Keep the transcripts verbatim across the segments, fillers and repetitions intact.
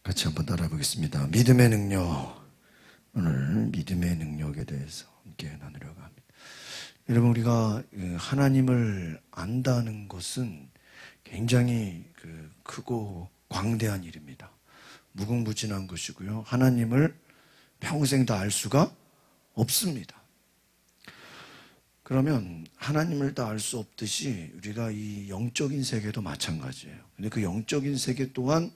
같이 한번 따라 보겠습니다. 믿음의 능력. 오늘 믿음의 능력에 대해서 함께 나누려고 합니다. 여러분, 우리가 하나님을 안다는 것은 굉장히 크고 광대한 일입니다. 무궁무진한 것이고요. 하나님을 평생 다 알 수가 없습니다. 그러면 하나님을 다 알 수 없듯이 우리가 이 영적인 세계도 마찬가지예요. 근데 그 영적인 세계 또한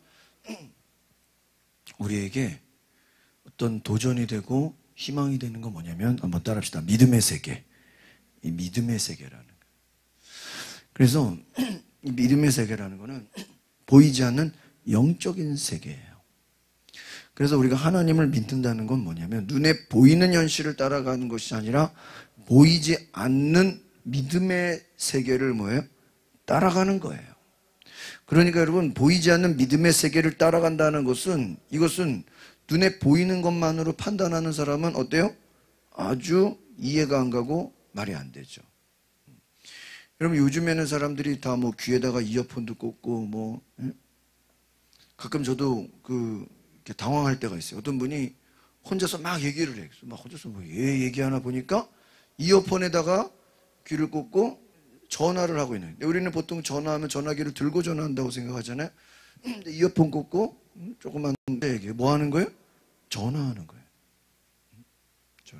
우리에게 어떤 도전이 되고 희망이 되는 건 뭐냐면, 한번 따라합시다. 믿음의 세계. 이 믿음의 세계라는 거예요. 그래서 이 믿음의 세계라는 거는 보이지 않는 영적인 세계예요. 그래서 우리가 하나님을 믿는다는 건 뭐냐면, 눈에 보이는 현실을 따라가는 것이 아니라 보이지 않는 믿음의 세계를 뭐예요? 따라가는 거예요. 그러니까 여러분, 보이지 않는 믿음의 세계를 따라간다는 것은, 이것은 눈에 보이는 것만으로 판단하는 사람은 어때요? 아주 이해가 안 가고 말이 안 되죠. 여러분, 요즘에는 사람들이 다 뭐 귀에다가 이어폰도 꽂고 뭐 예? 가끔 저도 그 이렇게 당황할 때가 있어요. 어떤 분이 혼자서 막 얘기를 해요. 막 혼자서 뭐 얘 얘기하나 보니까 이어폰에다가 귀를 꽂고 전화를 하고 있는. 우리는 보통 전화하면 전화기를 들고 전화한다고 생각하잖아요. 근데 이어폰 꽂고 조그만 얘기 뭐 하는 거예요? 전화하는 거예요. 전화.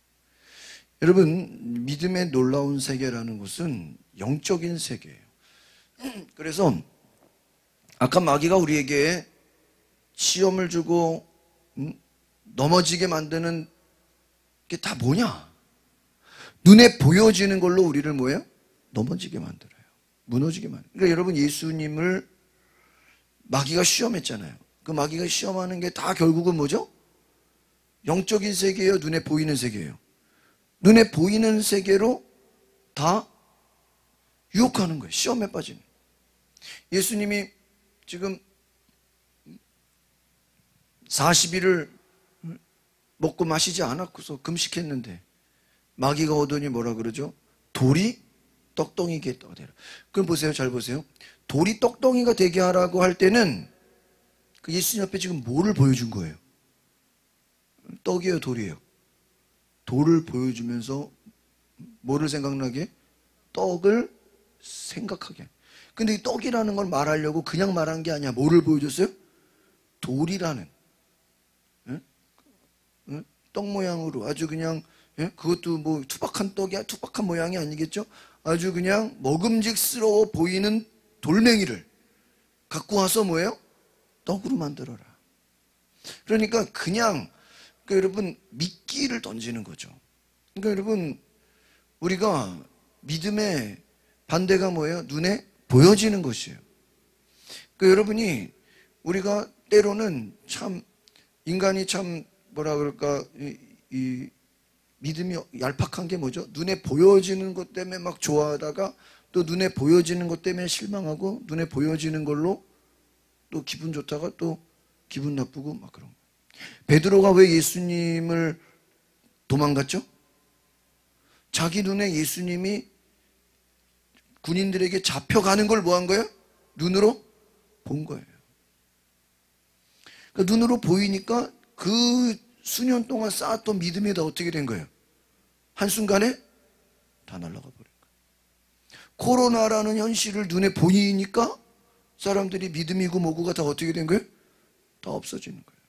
여러분, 믿음의 놀라운 세계라는 것은 영적인 세계예요. 그래서 아까 마귀가 우리에게 시험을 주고 넘어지게 만드는 게 다 뭐냐? 눈에 보여지는 걸로 우리를 뭐예요? 넘어지게 만들어요. 무너지게 만들어요. 그러니까 여러분, 예수님을 마귀가 시험했잖아요. 그 마귀가 시험하는 게 다 결국은 뭐죠? 영적인 세계예요? 눈에 보이는 세계예요? 눈에 보이는 세계로 다 유혹하는 거예요. 시험에 빠지는. 예수님이 지금 사십 일을 먹고 마시지 않았고서 금식했는데 마귀가 오더니 뭐라 그러죠? 돌이 떡덩이게 되라. 그럼 보세요. 잘 보세요. 돌이 떡덩이가 되게 하라고 할 때는 그 예수님 앞에 지금 뭐를 보여준 거예요? 떡이에요, 돌이에요? 돌을 보여주면서 뭐를 생각나게? 떡을 생각하게. 근데 이 떡이라는 걸 말하려고 그냥 말한 게 아니야. 뭐를 보여줬어요? 돌이라는. 응? 응? 떡 모양으로 아주 그냥, 예? 그것도 뭐 투박한 떡이야, 투박한 모양이 아니겠죠? 아주 그냥 먹음직스러워 보이는 돌멩이를 갖고 와서 뭐예요? 떡으로 만들어라. 그러니까 그냥, 그러니까 여러분, 미끼를 던지는 거죠. 그러니까 여러분, 우리가 믿음의 반대가 뭐예요? 눈에 보여지는 것이에요. 그러니까 여러분이, 우리가 때로는 참, 인간이 참 뭐라 그럴까, 이, 이 믿음이 얄팍한 게 뭐죠? 눈에 보여지는 것 때문에 막 좋아하다가 또 눈에 보여지는 것 때문에 실망하고 눈에 보여지는 걸로 또 기분 좋다가 또 기분 나쁘고 막 그런 거예요. 베드로가 왜 예수님을 도망갔죠? 자기 눈에 예수님이 군인들에게 잡혀가는 걸 뭐 한 거예요? 눈으로 본 거예요. 그러니까 눈으로 보이니까 그 수년 동안 쌓았던 믿음이 다 어떻게 된 거예요? 한순간에 다 날아가 버린 거예요. 코로나라는 현실을 눈에 보이니까 사람들이 믿음이고 뭐고가 다 어떻게 된 거예요? 다 없어지는 거예요.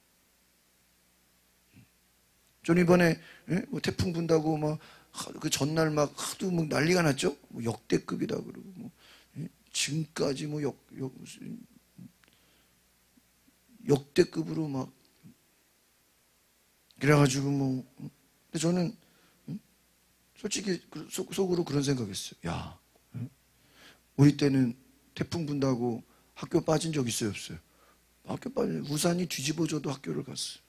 저는 이번에 예? 뭐 태풍 분다고 막 그 전날 막 하도 뭐 난리가 났죠? 뭐 역대급이다 그러고 뭐 예? 지금까지 뭐 역, 역, 역대급으로 막 그래가지고 뭐 근데 저는 솔직히 속으로 그런 생각했어요. 야, 우리 때는 태풍 분다고 학교 빠진 적 있어요, 없어요? 학교 빠진 우산이 뒤집어져도 학교를 갔어요.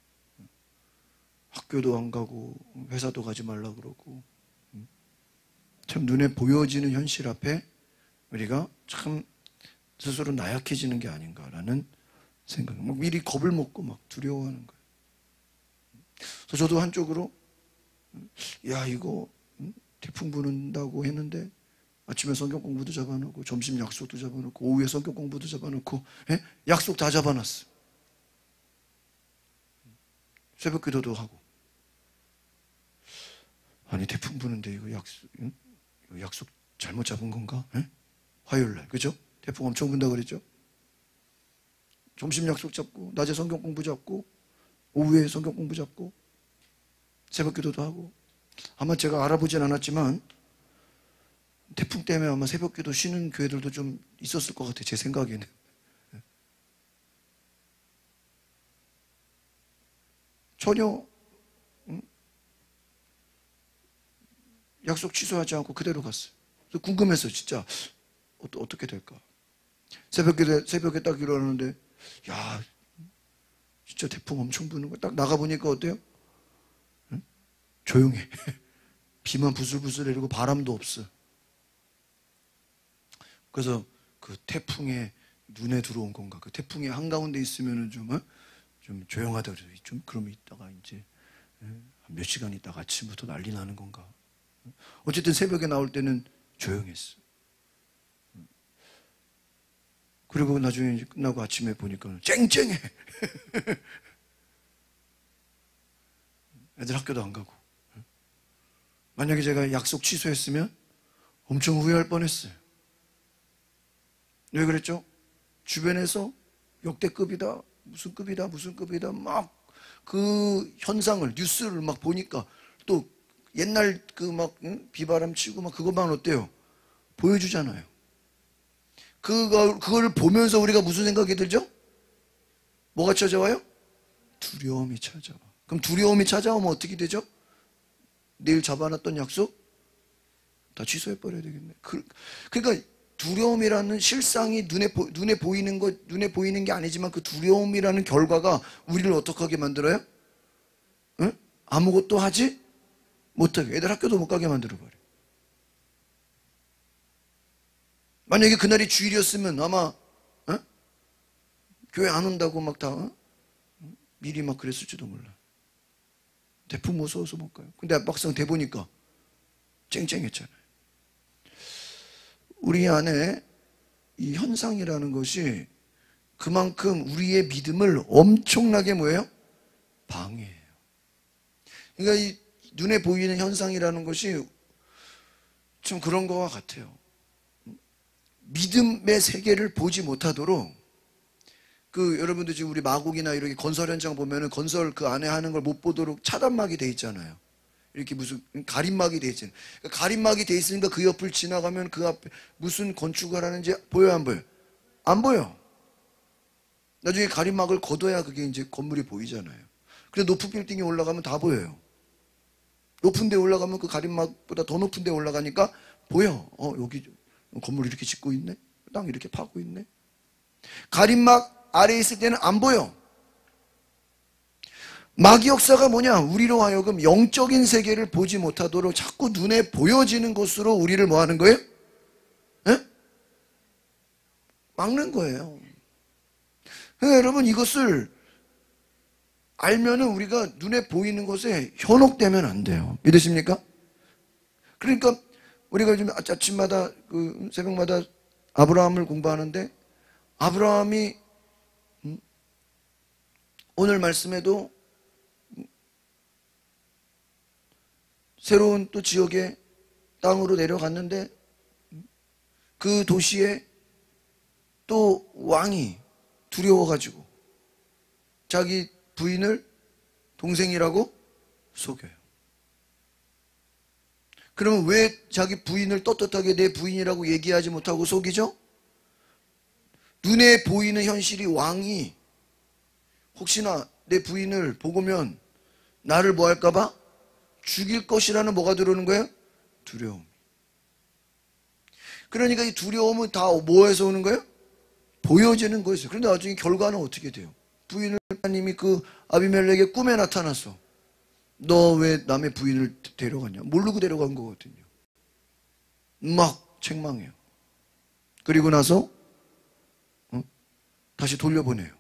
학교도 안 가고 회사도 가지 말라 그러고 참 눈에 보여지는 현실 앞에 우리가 참 스스로 나약해지는 게 아닌가라는 생각. 막 미리 겁을 먹고 막 두려워하는 거예요. 그래서 저도 한쪽으로 야 이거 태풍 부는다고 했는데 아침에 성경 공부도 잡아놓고 점심 약속도 잡아놓고 오후에 성경 공부도 잡아놓고 예? 약속 다 잡아놨어. 새벽 기도도 하고. 아니 태풍 부는데 이거 약속, 응? 이거 약속 잘못 잡은 건가? 응? 화요일 날, 그죠? 태풍 엄청 분다 그랬죠? 점심 약속 잡고, 낮에 성경 공부 잡고, 오후에 성경 공부 잡고, 새벽 기도도 하고. 아마 제가 알아보진 않았지만 태풍 때문에 아마 새벽 기도 쉬는 교회들도 좀 있었을 것 같아요. 제 생각에는. 전혀 응? 약속 취소하지 않고 그대로 갔어요. 그래서 궁금했어요. 진짜 어떻게 될까? 새벽에, 새벽에 딱 일어나는데 야 진짜 태풍 엄청 부는 거야. 딱 나가보니까 어때요? 응? 조용해. 비만 부슬부슬 내리고 바람도 없어. 그래서 그 태풍에 눈에 들어온 건가? 그 태풍의 한가운데 있으면은 좀, 어? 좀 조용하다 그래요. 좀 그러면 있다가 이제 몇 시간 있다가 아침부터 난리 나는 건가? 어쨌든 새벽에 나올 때는 조용했어. 그리고 나중에 이제 끝나고 아침에 보니까 쨍쨍해. 애들 학교도 안 가고. 만약에 제가 약속 취소했으면 엄청 후회할 뻔했어요. 왜 그랬죠? 주변에서 역대급이다, 무슨 급이다, 무슨 급이다, 막 그 현상을, 뉴스를 막 보니까 또 옛날 그 막 응? 비바람 치고 막 그것만 어때요? 보여주잖아요. 그거, 그걸 보면서 우리가 무슨 생각이 들죠? 뭐가 찾아와요? 두려움이 찾아와. 그럼 두려움이 찾아오면 어떻게 되죠? 내일 잡아놨던 약속 다 취소해버려야 되겠네. 그, 그러니까 두려움이라는 실상이 눈에, 보, 눈에 보이는 것, 눈에 보이는 게 아니지만 그 두려움이라는 결과가 우리를 어떻게 하게 만들어요? 응? 아무것도 하지 못하게. 애들 학교도 못 가게 만들어버려. 만약에 그날이 주일이었으면 아마 어? 교회 안 온다고 막 다 어? 미리 막 그랬을지도 몰라. 태풍 무서워서 못 가요. 근데 막상 대보니까 쨍쨍했잖아요. 우리 안에 이 현상이라는 것이 그만큼 우리의 믿음을 엄청나게 뭐예요? 방해해요. 그러니까 이 눈에 보이는 현상이라는 것이 좀 그런 거와 같아요. 믿음의 세계를 보지 못하도록 그 여러분들 지금 우리 마곡이나 이렇게 건설 현장 보면은 건설 그 안에 하는 걸 못 보도록 차단막이 돼 있잖아요. 이렇게 무슨 가림막이 돼 있잖아요. 그러니까 가림막이 돼 있으니까 그 옆을 지나가면 그 앞에 무슨 건축을 하는지 보여요, 안 보여요? 안 보여. 나중에 가림막을 걷어야 그게 이제 건물이 보이잖아요. 근데 높은 빌딩에 올라가면 다 보여요. 높은 데 올라가면 그 가림막보다 더 높은 데 올라가니까 보여. 어, 여기 건물 이렇게 짓고 있네. 땅 이렇게 파고 있네. 가림막 아래에 있을 때는 안 보여. 마귀 역사가 뭐냐? 우리로 하여금 영적인 세계를 보지 못하도록 자꾸 눈에 보여지는 것으로 우리를 뭐 하는 거예요? 에? 막는 거예요. 그러니까 여러분 이것을 알면은 우리가 눈에 보이는 것에 현혹되면 안 돼요. 믿으십니까? 그러니까 우리가 요즘 아침마다 그 새벽마다 아브라함을 공부하는데 아브라함이 오늘 말씀에도 새로운 또 지역의 땅으로 내려갔는데 그 도시에 또 왕이 두려워가지고 자기 부인을 동생이라고 속여요. 그러면 왜 자기 부인을 떳떳하게 내 부인이라고 얘기하지 못하고 속이죠? 눈에 보이는 현실이 왕이 혹시나 내 부인을 보고면 나를 뭐 할까봐? 죽일 것이라는 뭐가 들어오는 거예요? 두려움. 그러니까 이 두려움은 다 뭐에서 오는 거예요? 보여지는 거였어요. 그런데 나중에 결과는 어떻게 돼요? 부인을 하나님이 그 아비멜렉의 꿈에 나타났어. 너 왜 남의 부인을 데려갔냐? 모르고 데려간 거거든요. 막 책망해요. 그리고 나서 어? 다시 돌려보내요.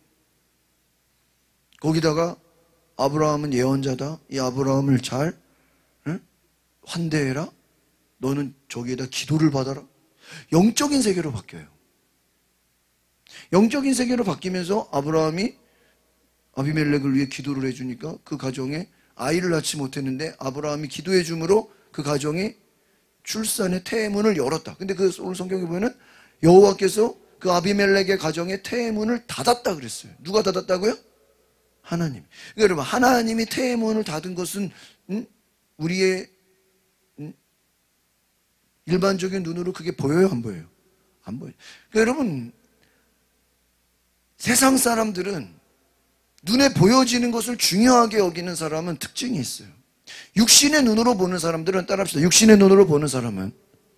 거기다가 아브라함은 예언자다. 이 아브라함을 잘 응? 환대해라. 너는 저기에다 기도를 받아라. 영적인 세계로 바뀌어요. 영적인 세계로 바뀌면서 아브라함이 아비멜렉을 위해 기도를 해주니까 그 가정에 아이를 낳지 못했는데 아브라함이 기도해 줌으로 그 가정이 출산의 태문을 열었다. 근데 그 오늘 성경에 보면은 여호와께서 그 아비멜렉의 가정의 태문을 닫았다 그랬어요. 누가 닫았다고요? 하나님. 그러니까 여러분, 하나님이 태문을 닫은 것은 음? 우리의 음? 일반적인 눈으로 그게 보여요, 안 보여요? 안 보여요. 그러니까 여러분, 세상 사람들은 눈에 보여지는 것을 중요하게 여기는 사람은 특징이 있어요. 육신의 눈으로 보는 사람들은, 따라합시다. 육신의 눈으로 보는 사람은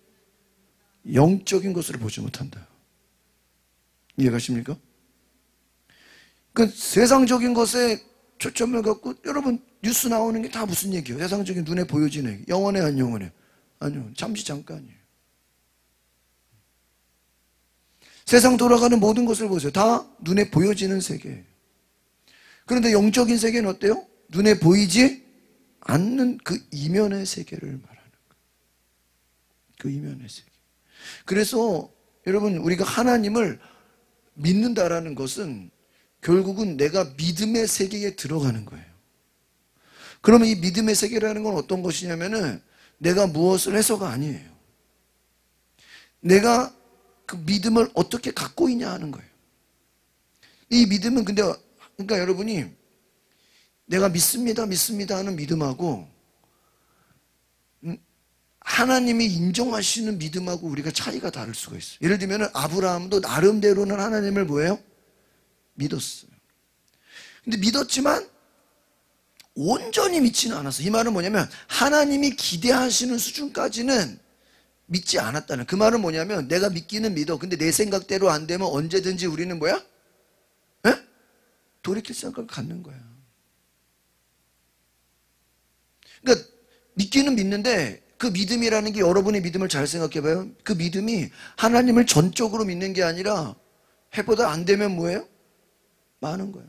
영적인 것을 보지 못한다. 이해가십니까? 그 세상적인 것에 초점을 갖고, 여러분 뉴스 나오는 게 다 무슨 얘기예요? 세상적인 눈에 보여지는 얘기. 영원해 안 영원해? 아니요, 잠시 잠깐이에요. 세상 돌아가는 모든 것을 보세요. 다 눈에 보여지는 세계예요. 그런데 영적인 세계는 어때요? 눈에 보이지 않는 그 이면의 세계를 말하는 거예요. 그 이면의 세계. 그래서 여러분, 우리가 하나님을 믿는다라는 것은 결국은 내가 믿음의 세계에 들어가는 거예요. 그러면 이 믿음의 세계라는 건 어떤 것이냐면은 내가 무엇을 해서가 아니에요. 내가 그 믿음을 어떻게 갖고 있냐 하는 거예요. 이 믿음은 근데 그러니까 여러분이 내가 믿습니다 믿습니다 하는 믿음하고 하나님이 인정하시는 믿음하고 우리가 차이가 다를 수가 있어요. 예를 들면 아브라함도 나름대로는 하나님을 뭐예요? 믿었어요. 근데 믿었지만 온전히 믿지는 않았어요. 이 말은 뭐냐면 하나님이 기대하시는 수준까지는 믿지 않았다는, 그 말은 뭐냐면 내가 믿기는 믿어. 근데 내 생각대로 안 되면 언제든지 우리는 뭐야? 에? 돌이킬 생각을 갖는 거야. 그러니까 믿기는 믿는데 그 믿음이라는 게, 여러분의 믿음을 잘 생각해 봐요. 그 믿음이 하나님을 전적으로 믿는 게 아니라 해보다 안 되면 뭐예요? 많은 거예요.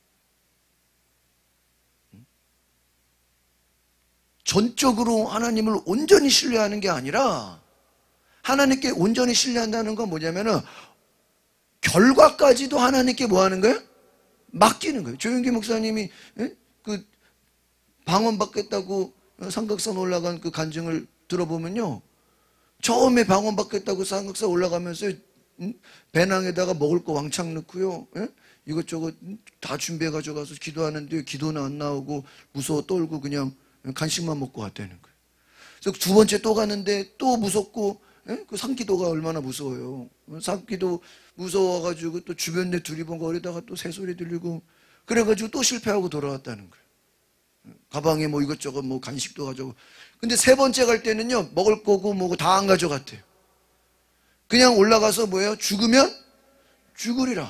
전적으로 하나님을 온전히 신뢰하는 게 아니라, 하나님께 온전히 신뢰한다는 건 뭐냐면은 결과까지도 하나님께 뭐 하는 거예요? 맡기는 거예요. 조용기 목사님이 그 방언 받겠다고 삼각산 올라간 그 간증을 들어보면요, 처음에 방언 받겠다고 삼각산 올라가면서 배낭에다가 먹을 거 왕창 넣고요, 이것저것 다 준비해 가져가서 기도하는데 기도는 안 나오고 무서워 떨고 그냥 간식만 먹고 왔다는 거예요. 그래서 두 번째 또 갔는데 또 무섭고, 그 산기도가 얼마나 무서워요. 산기도 무서워가지고 또 주변에 두리번거리다가 또 새소리 들리고 그래가지고 또 실패하고 돌아왔다는 거예요. 가방에 뭐 이것저것 뭐 간식도 가져고. 근데 세 번째 갈 때는요, 먹을 거고 뭐고 다 안 가져갔대요. 그냥 올라가서 뭐예요? 죽으면 죽으리라.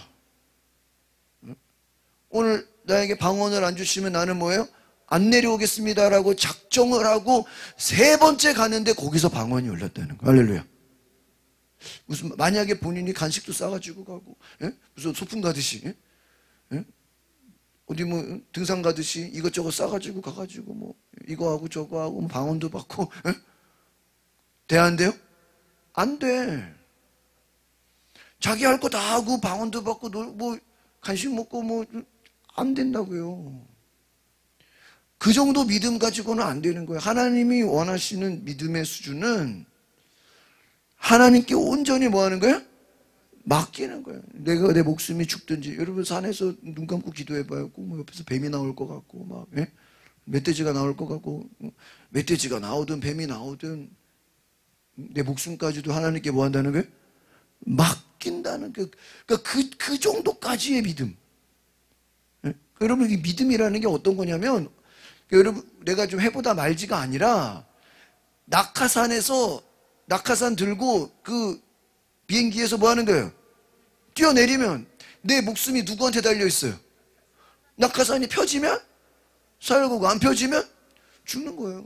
오늘 나에게 방언을 안 주시면 나는 뭐예요? 안 내려오겠습니다라고 작정을 하고 세 번째 가는데 거기서 방언이 울렸다는 거예요. 할렐루야. 무슨 만약에 본인이 간식도 싸가지고 가고, 예? 무슨 소풍 가듯이, 예? 예? 어디 뭐 등산 가듯이 이것저것 싸가지고 가가지고 뭐 이거 하고 저거 하고 뭐 방언도 받고, 예? 돼 안 돼요? 안 돼. 자기 할 거 다 하고 방언도 받고 뭐 간식 먹고 뭐 안 된다고요. 그 정도 믿음 가지고는 안 되는 거예요. 하나님이 원하시는 믿음의 수준은 하나님께 온전히 뭐 하는 거예요? 맡기는 거예요. 내가 내 목숨이 죽든지. 여러분 산에서 눈 감고 기도해봐요. 뭐 옆에서 뱀이 나올 것 같고 막, 예? 멧돼지가 나올 것 같고, 멧돼지가 나오든 뱀이 나오든 내 목숨까지도 하나님께 뭐 한다는 거예요? 맡긴다는 그, 그러니까 그, 그 정도까지의 믿음. 예? 여러분, 이 믿음이라는 게 어떤 거냐면, 여러분, 내가 좀 해보다 말지가 아니라 낙하산에서 낙하산 들고 그 비행기에서 뭐 하는 거예요? 뛰어내리면 내 목숨이 누구한테 달려 있어요? 낙하산이 펴지면 살고 안 펴지면 죽는 거예요.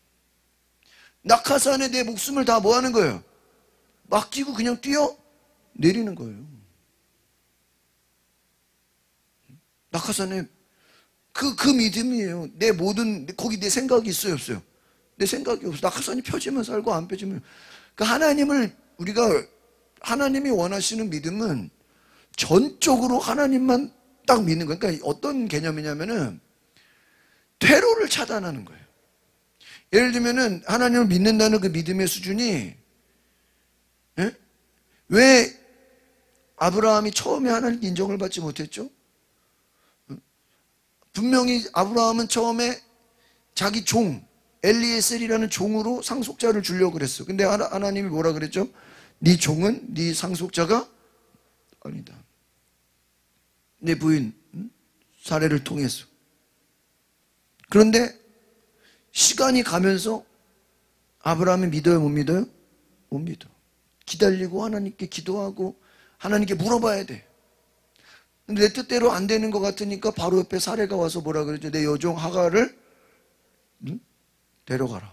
낙하산에 내 목숨을 다 뭐 하는 거예요? 맡기고 그냥 뛰어내리는 거예요. 낙하산에 그, 그 믿음이에요. 내 모든, 거기 내 생각이 있어요, 없어요? 내 생각이 없어. 낙하산이 펴지면 살고 안 펴지면. 그 하나님을, 우리가, 하나님이 원하시는 믿음은 전적으로 하나님만 딱 믿는 거예요. 그러니까 어떤 개념이냐면은 퇴로를 차단하는 거예요. 예를 들면은 하나님을 믿는다는 그 믿음의 수준이, 예? 왜 아브라함이 처음에 하나님 인정을 받지 못했죠? 분명히 아브라함은 처음에 자기 종 엘리에셀이라는 종으로 상속자를 주려고 그랬어. 근데 하나, 하나님이 뭐라 그랬죠? 네 종은 네 상속자가 아니다. 내 부인 사례를 통해서. 그런데 시간이 가면서 아브라함이 믿어요, 못 믿어요? 못 믿어. 기다리고 하나님께 기도하고 하나님께 물어봐야 돼. 근데 내 뜻대로 안 되는 것 같으니까 바로 옆에 사례가 와서 뭐라 그러죠? 내 여종 하갈을 응? 데려가라.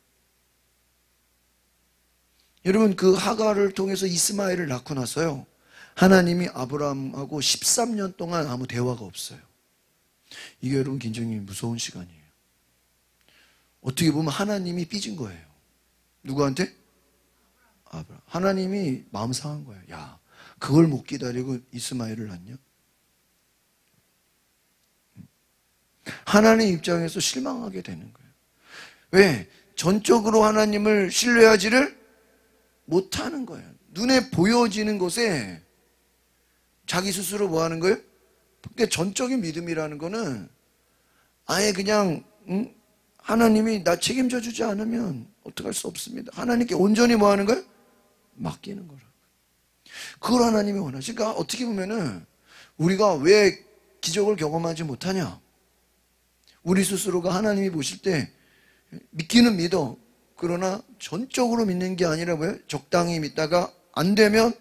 여러분, 그 하갈을 통해서 이스마엘을 낳고 나서요, 하나님이 아브라함하고 십삼 년 동안 아무 대화가 없어요. 이게 여러분 굉장히 무서운 시간이에요. 어떻게 보면 하나님이 삐진 거예요. 누구한테? 아브라함. 하나님이 마음 상한 거예요. 야, 그걸 못 기다리고 이스마엘을 낳냐? 하나님 입장에서 실망하게 되는 거예요. 왜? 전적으로 하나님을 신뢰하지를 못하는 거예요. 눈에 보여지는 것에 자기 스스로 뭐 하는 거예요? 그러니까 전적인 믿음이라는 거는 아예 그냥 응? 하나님이 나 책임져 주지 않으면 어떡할 수 없습니다. 하나님께 온전히 뭐 하는 거예요? 맡기는 거라고. 그걸 하나님이 원하시니까 어떻게 보면은 우리가 왜 기적을 경험하지 못하냐? 우리 스스로가 하나님이 보실 때 믿기는 믿어. 그러나 전적으로 믿는 게 아니라 뭐예요? 적당히 믿다가 안 되면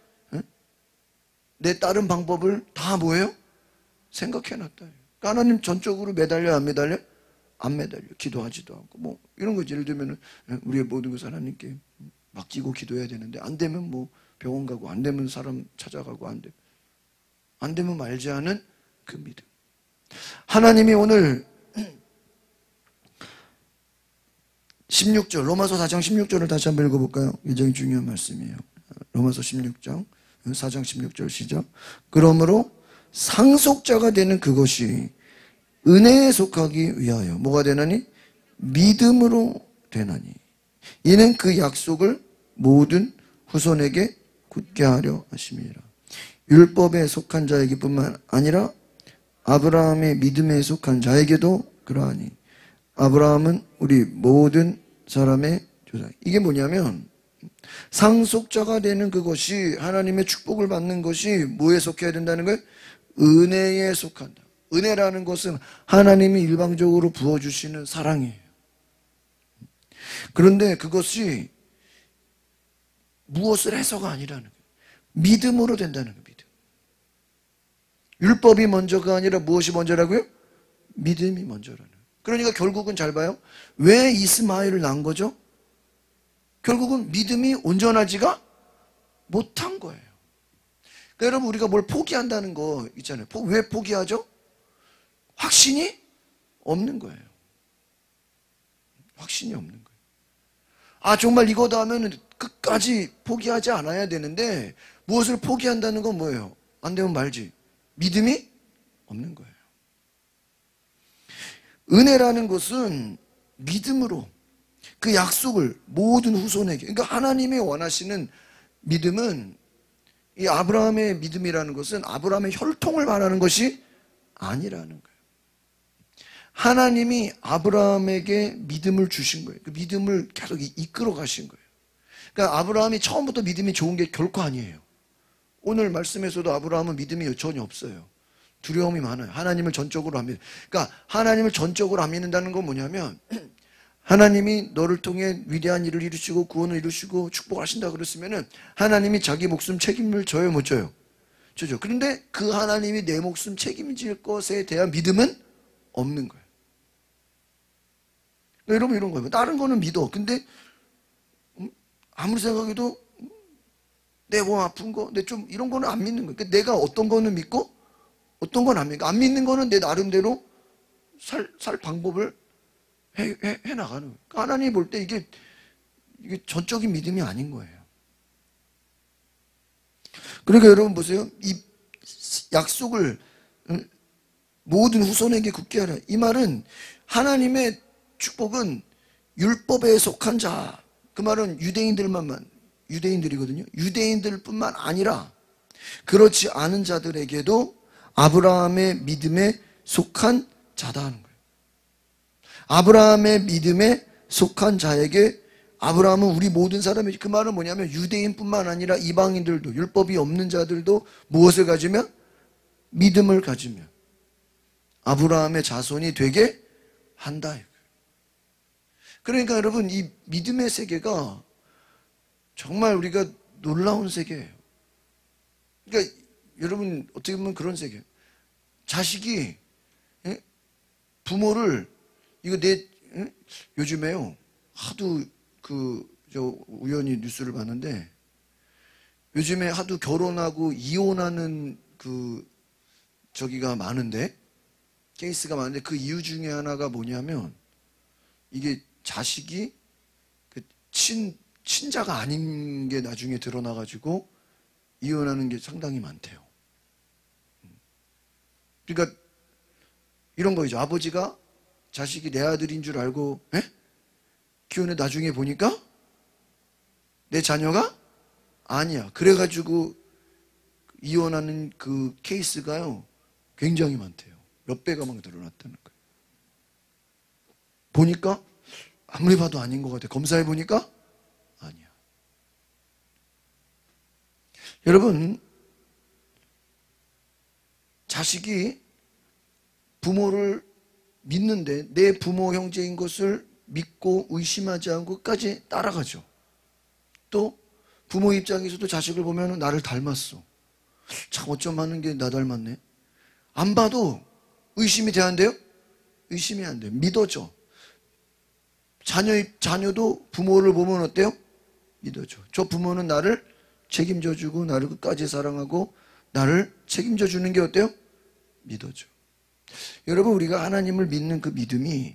내 다른 방법을 다 뭐예요? 생각해놨다. 그러니까 하나님 전적으로 매달려 안 매달려? 안 매달려. 기도하지도 않고 뭐 이런 거지. 예를 들면 우리의 모든 것을 하나님께 맡기고 기도해야 되는데 안 되면 뭐 병원 가고 안 되면 사람 찾아가고 안 되면 안 되면 말지 않은 그 믿음. 하나님이 오늘 십육 절 로마서 사 장 십육 절을 다시 한번 읽어볼까요? 굉장히 중요한 말씀이에요. 로마서 십육 장 사 장 십육 절 시작. 그러므로 상속자가 되는 그것이 은혜에 속하기 위하여 뭐가 되나니? 믿음으로 되나니 이는 그 약속을 모든 후손에게 굳게 하려 하심이라. 율법에 속한 자에게뿐만 아니라 아브라함의 믿음에 속한 자에게도 그러하니 아브라함은 우리 모든 사람의 조상. 이게 뭐냐면 상속자가 되는 그것이 하나님의 축복을 받는 것이 뭐에 속해야 된다는 거예요? 은혜에 속한다. 은혜라는 것은 하나님이 일방적으로 부어주시는 사랑이에요. 그런데 그것이 무엇을 해서가 아니라는 거예요. 믿음으로 된다는 거예요. 믿음. 율법이 먼저가 아니라 무엇이 먼저라고요? 믿음이 먼저라는 거예요. 그러니까 결국은 잘 봐요. 왜 이스마엘을 낳은 거죠? 결국은 믿음이 온전하지가 못한 거예요. 그러니까 여러분 우리가 뭘 포기한다는 거 있잖아요. 왜 포기하죠? 확신이 없는 거예요. 확신이 없는 거예요. 아 정말 이거다 하면 끝까지 포기하지 않아야 되는데 무엇을 포기한다는 건 뭐예요? 안 되면 말지. 믿음이 없는 거예요. 은혜라는 것은 믿음으로 그 약속을 모든 후손에게, 그러니까 하나님이 원하시는 믿음은 이 아브라함의 믿음이라는 것은 아브라함의 혈통을 말하는 것이 아니라는 거예요. 하나님이 아브라함에게 믿음을 주신 거예요. 그 믿음을 계속 이끌어 가신 거예요. 그러니까 아브라함이 처음부터 믿음이 좋은 게 결코 아니에요. 오늘 말씀에서도 아브라함은 믿음이 전혀 없어요. 두려움이 많아요. 하나님을 전적으로 안 믿어요. 그러니까 하나님을 전적으로 안 믿는다는 건 뭐냐면 하나님이 너를 통해 위대한 일을 이루시고 구원을 이루시고 축복하신다 그랬으면은 하나님이 자기 목숨 책임을 져요, 못 져요? 져죠. 그런데 그 하나님이 내 목숨 책임질 것에 대한 믿음은 없는 거예요. 여러분 이런 거예요. 다른 거는 믿어. 근데 아무리 생각해도 내 몸 아픈 거, 내 좀 이런 거는 안 믿는 거예요. 그러니까 내가 어떤 거는 믿고 어떤 건 안 믿고 안 믿는 거는 내 나름대로 살, 살 방법을 해, 해, 해 나가는 거예요. 그러니까 하나님이 볼 때 이게, 이게 전적인 믿음이 아닌 거예요. 그러니까 여러분 보세요. 이 약속을 모든 후손에게 굳게 하라. 이 말은 하나님의 축복은 율법에 속한 자, 그 말은 유대인들만 유대인들이거든요. 유대인들뿐만 아니라 그렇지 않은 자들에게도 아브라함의 믿음에 속한 자다 하는 거예요. 아브라함의 믿음에 속한 자에게, 아브라함은 우리 모든 사람이, 그 말은 뭐냐면 유대인뿐만 아니라 이방인들도, 율법이 없는 자들도 무엇을 가지면? 믿음을 가지면 아브라함의 자손이 되게 한다. 그러니까 여러분, 이 믿음의 세계가 정말 우리가 놀라운 세계예요. 그러니까 여러분 어떻게 보면 그런 세계예요. 자식이 부모를, 이거 내 요즘에요 하도 그 저 우연히 뉴스를 봤는데, 요즘에 하도 결혼하고 이혼하는 그 저기가 많은데, 케이스가 많은데, 그 이유 중에 하나가 뭐냐면 이게 자식이 그 친 친자가 아닌 게 나중에 드러나가지고 이혼하는 게 상당히 많대요. 그러니까 이런 거죠. 아버지가 자식이 내 아들인 줄 알고 에? 키우는데 나중에 보니까 내 자녀가 아니야. 그래가지고 이혼하는 그 케이스가요 굉장히 많대요. 몇 배가 막 늘어났다는 거예요. 보니까 아무리 봐도 아닌 것 같아. 검사해 보니까 아니야. 여러분, 자식이 부모를 믿는데 내 부모 형제인 것을 믿고 의심하지 않고 끝까지 따라가죠. 또 부모 입장에서도 자식을 보면 나를 닮았어. 참 어쩜 하는 게 나 닮았네. 안 봐도 의심이 돼야 한대요? 의심이 안 돼요. 믿어져. 자녀, 자녀도 부모를 보면 어때요? 믿어줘. 저 부모는 나를 책임져 주고 나를 끝까지 사랑하고 나를 책임져 주는 게 어때요? 믿어줘. 여러분, 우리가 하나님을 믿는 그 믿음이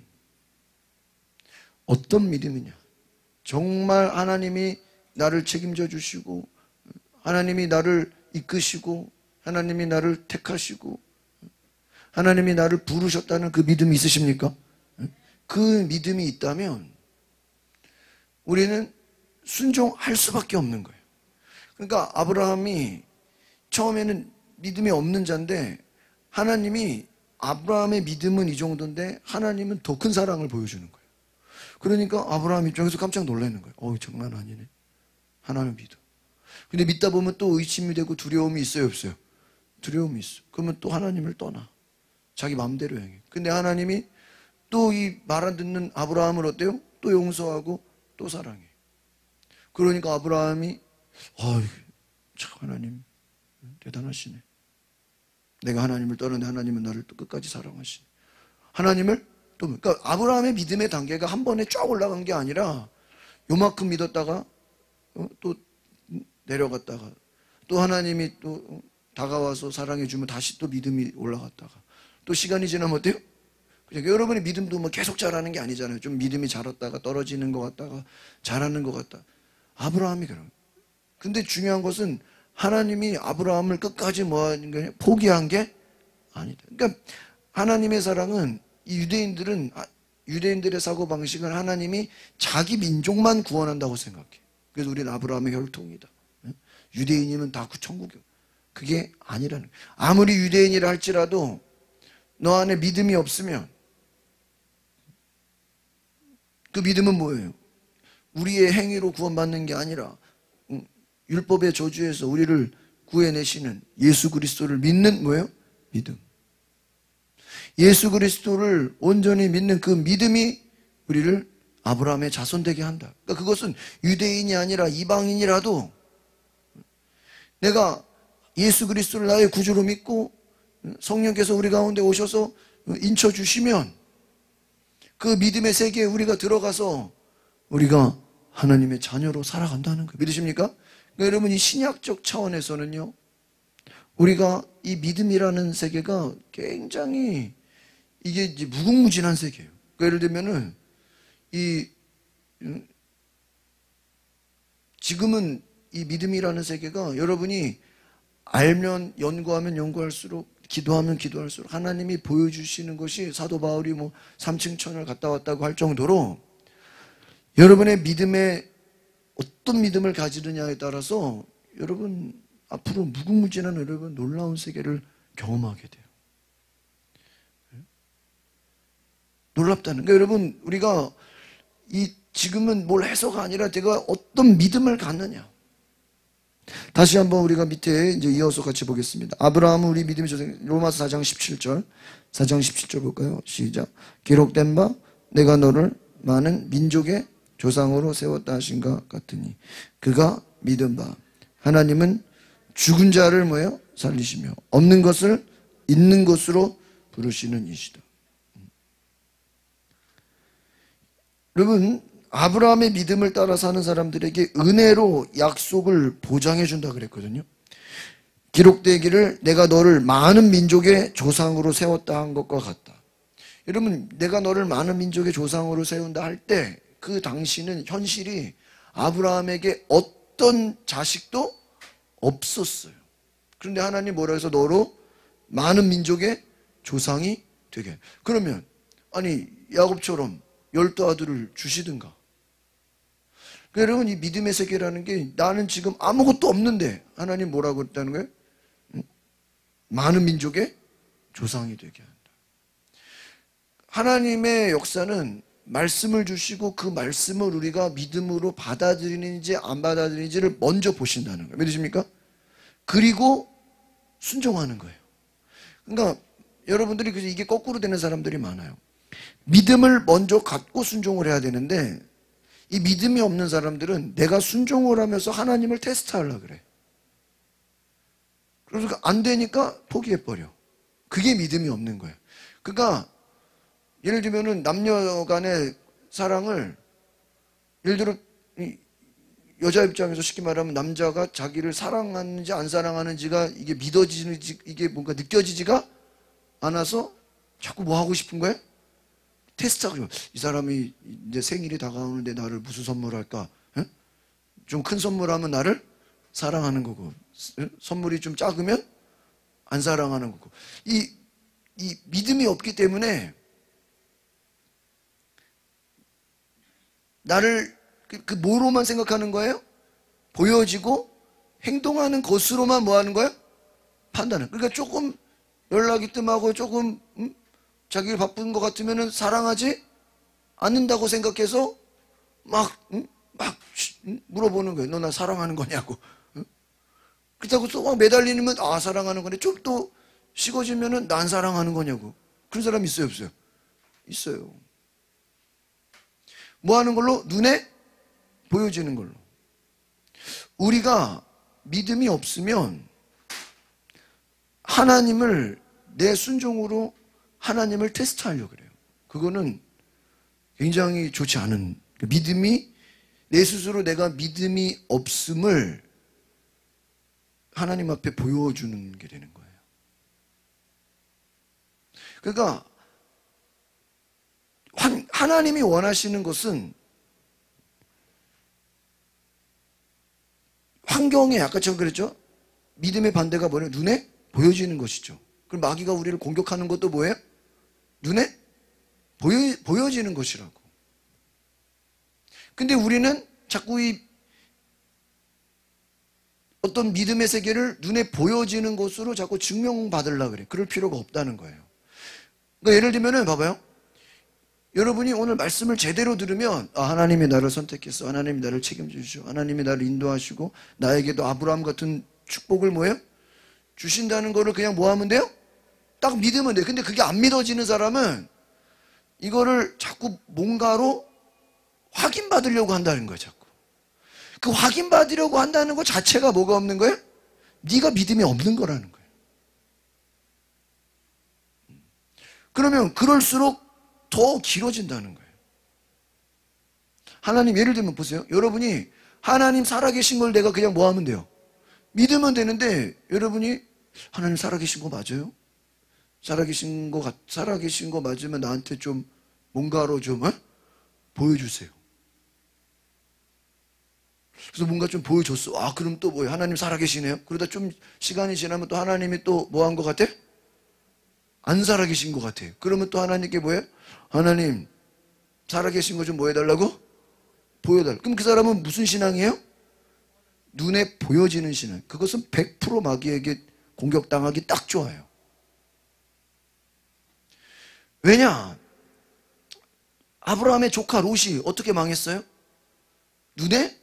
어떤 믿음이냐? 정말 하나님이 나를 책임져 주시고 하나님이 나를 이끄시고 하나님이 나를 택하시고 하나님이 나를 부르셨다는 그 믿음이 있으십니까? 그 믿음이 있다면 우리는 순종할 수밖에 없는 거예요. 그러니까 아브라함이 처음에는 믿음이 없는 자인데, 하나님이 아브라함의 믿음은 이 정도인데 하나님은 더 큰 사랑을 보여주는 거예요. 그러니까 아브라함 입장에서 깜짝 놀라는 거예요. 어우, 장난 아니네. 하나님을 믿어. 근데 믿다 보면 또 의심이 되고 두려움이 있어요, 없어요? 두려움이 있어. 그러면 또 하나님을 떠나. 자기 마음대로 행해. 근데 하나님이 또 이 말 안 듣는 아브라함을 어때요? 또 용서하고 또 사랑해. 그러니까 아브라함이 어이, 참 하나님 대단하시네. 내가 하나님을 떠났는데 하나님은 나를 또 끝까지 사랑하시네. 하나님을 또, 그러니까 아브라함의 믿음의 단계가 한 번에 쫙 올라간 게 아니라 요만큼 믿었다가 어, 또 내려갔다가 또 하나님이 또 다가와서 사랑해 주면 다시 또 믿음이 올라갔다가 또 시간이 지나면 어때요? 그러니까 여러분의 믿음도 뭐 계속 자라는 게 아니잖아요. 좀 믿음이 자랐다가 떨어지는 것 같다가 자라는 것 같다. 아브라함이 그런. 근데 중요한 것은 하나님이 아브라함을 끝까지 뭐 하는 거냐? 포기한 게 아니다. 그러니까 하나님의 사랑은, 이 유대인들은, 유대인들의 사고방식은 하나님이 자기 민족만 구원한다고 생각해. 그래서 우리는 아브라함의 혈통이다. 유대인이면 다 천국이야. 그게 아니라는 거예요. 아무리 유대인이라 할지라도 너 안에 믿음이 없으면, 그 믿음은 뭐예요? 우리의 행위로 구원받는 게 아니라 율법의 저주에서 우리를 구해내시는 예수 그리스도를 믿는 뭐예요? 믿음. 예수 그리스도를 온전히 믿는 그 믿음이 우리를 아브라함의 자손 되게 한다. 그러니까 그것은 유대인이 아니라 이방인이라도 내가 예수 그리스도를 나의 구주로 믿고 성령께서 우리 가운데 오셔서 인쳐주시면 그 믿음의 세계에 우리가 들어가서 우리가 하나님의 자녀로 살아간다는 거예요. 믿으십니까? 그러니까 여러분, 이 신약적 차원에서는요, 우리가 이 믿음이라는 세계가 굉장히 이게 이제 무궁무진한 세계예요. 그러니까 예를 들면은 이 지금은 이 믿음이라는 세계가 여러분이 알면 연구하면 연구할수록 기도하면 기도할수록 하나님이 보여주시는 것이 사도 바울이 뭐 삼층천을 갔다 왔다고 할 정도로 여러분의 믿음에 어떤 믿음을 가지느냐에 따라서 여러분 앞으로 무궁무진한 여러분 놀라운 세계를 경험하게 돼요. 놀랍다는 거예요. 여러분 우리가 이 지금은 뭘 해서가 아니라 제가 어떤 믿음을 갖느냐. 다시 한번 우리가 밑에 이제 이어서 같이 보겠습니다. 아브라함은 우리 믿음의 조상, 로마서 사 장 십칠 절, 사 장 십칠 절 볼까요? 시작. 기록된 바 내가 너를 많은 민족의 조상으로 세웠다 하신 것 같으니 그가 믿은 바 하나님은 죽은 자를 뭐예요? 살리시며 없는 것을 있는 것으로 부르시는 이시다. 여러분 아브라함의 믿음을 따라 사는 사람들에게 은혜로 약속을 보장해 준다 그랬거든요. 기록되기를 내가 너를 많은 민족의 조상으로 세웠다 한 것과 같다. 여러분 내가 너를 많은 민족의 조상으로 세운다 할 때 그 당시는 현실이 아브라함에게 어떤 자식도 없었어요. 그런데 하나님 뭐라 해서 너로 많은 민족의 조상이 되게. 그러면 아니 야곱처럼 열두 아들을 주시든가. 그러니까 여러분 이 믿음의 세계라는 게 나는 지금 아무것도 없는데 하나님 뭐라고 했다는 거예요? 많은 민족의 조상이 되게 한다. 하나님의 역사는 말씀을 주시고 그 말씀을 우리가 믿음으로 받아들이는지 안 받아들이는지를 먼저 보신다는 거예요. 믿으십니까? 그리고 순종하는 거예요. 그러니까 여러분들이 이게 거꾸로 되는 사람들이 많아요. 믿음을 먼저 갖고 순종을 해야 되는데 이 믿음이 없는 사람들은 내가 순종을 하면서 하나님을 테스트하려고 그래. 그래서 안 되니까 포기해버려. 그게 믿음이 없는 거예요. 그러니까 예를 들면은 남녀 간의 사랑을 예를 들어 여자 입장에서 쉽게 말하면 남자가 자기를 사랑하는지 안 사랑하는지가 이게 믿어지는지 이게 뭔가 느껴지지가 않아서 자꾸 뭐 하고 싶은 거예요? 테스트하고 이 사람이 이제 생일이 다가오는데 나를 무슨 선물할까? 좀 큰 선물하면 나를 사랑하는 거고 선물이 좀 작으면 안 사랑하는 거고 이, 이 믿음이 없기 때문에 나를 그, 그 뭐로만 생각하는 거예요? 보여지고 행동하는 것으로만 뭐 하는 거예요? 판단은. 그러니까 조금 연락이 뜸하고 조금 음? 자기가 바쁜 것 같으면 사랑하지 않는다고 생각해서 막, 음? 막 음? 물어보는 거예요. 너 나 사랑하는 거냐고. 음? 그렇다고 또 막 매달리면 아 사랑하는 거네. 좀 또 식어지면 난 사랑하는 거냐고. 그런 사람 있어요 없어요? 있어요. 뭐 하는 걸로? 눈에 보여지는 걸로. 우리가 믿음이 없으면 하나님을 내 순종으로 하나님을 테스트하려고 그래요. 그거는 굉장히 좋지 않은 믿음이 내 스스로 내가 믿음이 없음을 하나님 앞에 보여주는 게 되는 거예요. 그러니까 하나님이 원하시는 것은 환경에 아까처럼 그랬죠? 믿음의 반대가 뭐예요? 눈에 보여지는 것이죠. 그럼 마귀가 우리를 공격하는 것도 뭐예요? 눈에 보여, 보여지는 것이라고. 근데 우리는 자꾸 이 어떤 믿음의 세계를 눈에 보여지는 것으로 자꾸 증명받으려고 그래. 그럴 필요가 없다는 거예요. 그러니까 예를 들면은 봐봐요. 여러분이 오늘 말씀을 제대로 들으면 아, 하나님이 나를 선택했어. 하나님이 나를 책임져 주시고 하나님이 나를 인도하시고 나에게도 아브라함 같은 축복을 뭐예요? 주신다는 거를 그냥 뭐 하면 돼요? 딱 믿으면 돼요. 근데 그게 안 믿어지는 사람은 이거를 자꾸 뭔가로 확인받으려고 한다는 거예요. 자꾸. 그 확인받으려고 한다는 것 자체가 뭐가 없는 거예요? 네가 믿음이 없는 거라는 거예요. 그러면 그럴수록 더 길어진다는 거예요. 하나님 예를 들면 보세요. 여러분이 하나님 살아계신 걸 내가 그냥 뭐 하면 돼요? 믿으면 되는데 여러분이 하나님 살아계신 거 맞아요? 살아계신 거 같, 살아계신 거 맞으면 나한테 좀 뭔가로 좀 어? 보여주세요. 그래서 뭔가 좀 보여줬어. 아 그럼 또 뭐예요? 하나님 살아계시네요. 그러다 좀 시간이 지나면 또 하나님이 또 뭐 한 것 같아? 안 살아계신 것 같아. 그러면 또 하나님께 뭐예요? 하나님 살아계신 거 좀 뭐 해달라고? 보여달라. 그럼 그 사람은 무슨 신앙이에요? 눈에 보여지는 신앙. 그것은 백 퍼센트 마귀에게 공격당하기 딱 좋아요. 왜냐? 아브라함의 조카 롯이 어떻게 망했어요? 눈에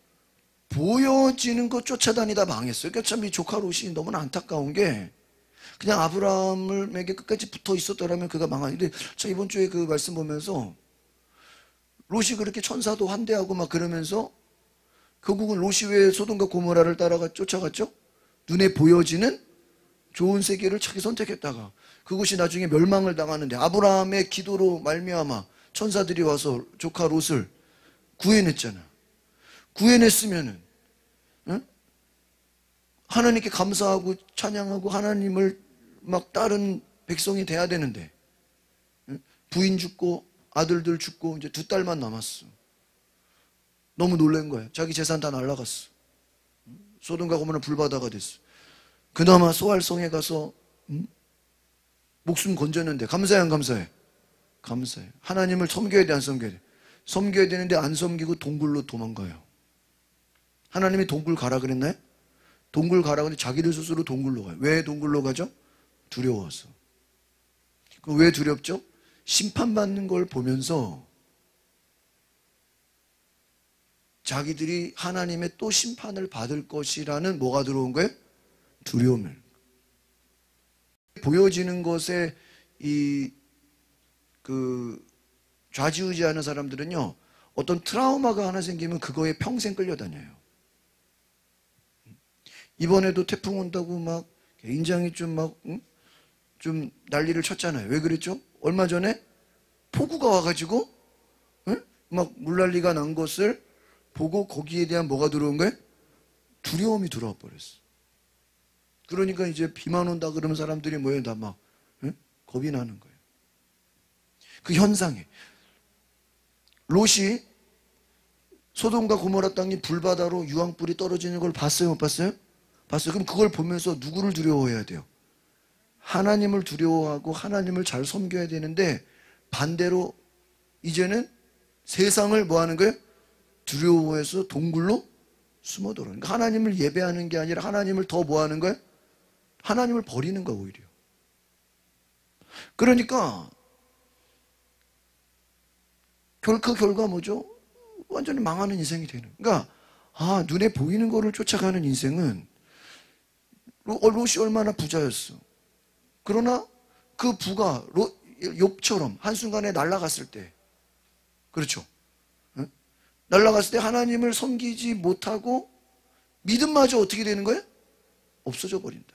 보여지는 것 쫓아다니다 망했어요. 그러니까 참 이 조카 롯이 너무나 안타까운 게 그냥 아브라함에게 끝까지 붙어 있었더라면 그가 망하는데, 저 이번 주에 그 말씀 보면서 롯이 그렇게 천사도 환대하고 막 그러면서 결국은 롯이 왜 소돔과 고모라를 따라가 쫓아갔죠? 눈에 보여지는 좋은 세계를 자기 선택했다가 그것이 나중에 멸망을 당하는데, 아브라함의 기도로 말미암아 천사들이 와서 조카 롯을 구해냈잖아. 구해냈으면은 응? 하나님께 감사하고 찬양하고 하나님을 막 따른 백성이 돼야 되는데, 응? 부인 죽고 아들들 죽고 이제 두 딸만 남았어. 너무 놀란 거야. 자기 재산 다 날라갔어. 소돔과 고모라는 불바다가 됐어. 그나마 소알성에 가서 응? 목숨 건졌는데 감사해 안 감사해? 감사해. 하나님을 섬겨야 돼 안 섬겨야 돼? 섬겨야 되는데 안 섬기고 동굴로 도망가요. 하나님이 동굴 가라 그랬나요? 동굴 가라 근데 자기들 스스로 동굴로 가요. 왜 동굴로 가죠? 두려워서. 그럼 왜 두렵죠? 심판받는 걸 보면서 자기들이 하나님의 또 심판을 받을 것이라는 뭐가 들어온 거예요? 두려움을. 보여지는 것에 이 그 좌지우지하는 사람들은요, 어떤 트라우마가 하나 생기면 그거에 평생 끌려다녀요. 이번에도 태풍 온다고 막 굉장히 좀 막 응? 좀 난리를 쳤잖아요. 왜 그랬죠? 얼마 전에 폭우가 와가지고 응? 막 물난리가 난 것을 보고 거기에 대한 뭐가 들어온 거예요? 두려움이 들어와 버렸어. 그러니까 이제 비만 온다 그러면 사람들이 뭐예요? 다 막 응? 겁이 나는 거예요. 그 현상에 롯이 소돔과 고모라 땅이 불바다로 유황불이 떨어지는 걸 봤어요? 못 봤어요? 봤어요. 그럼 그걸 보면서 누구를 두려워해야 돼요? 하나님을 두려워하고 하나님을 잘 섬겨야 되는데, 반대로 이제는 세상을 뭐 하는 거예요? 두려워해서 동굴로 숨어들어요. 그러니까 하나님을 예배하는 게 아니라 하나님을 더 뭐 하는 거예요? 하나님을 버리는 거예요, 오히려. 그러니까 결, 그 결과 뭐죠? 완전히 망하는 인생이 되는. 그러니까 아, 눈에 보이는 거를 쫓아가는 인생은, 롯이 얼마나 부자였어. 그러나 그 부가 롯, 욥처럼 한순간에 날아갔을 때, 그렇죠? 응? 날아갔을 때 하나님을 섬기지 못하고 믿음마저 어떻게 되는 거예요? 없어져 버린다.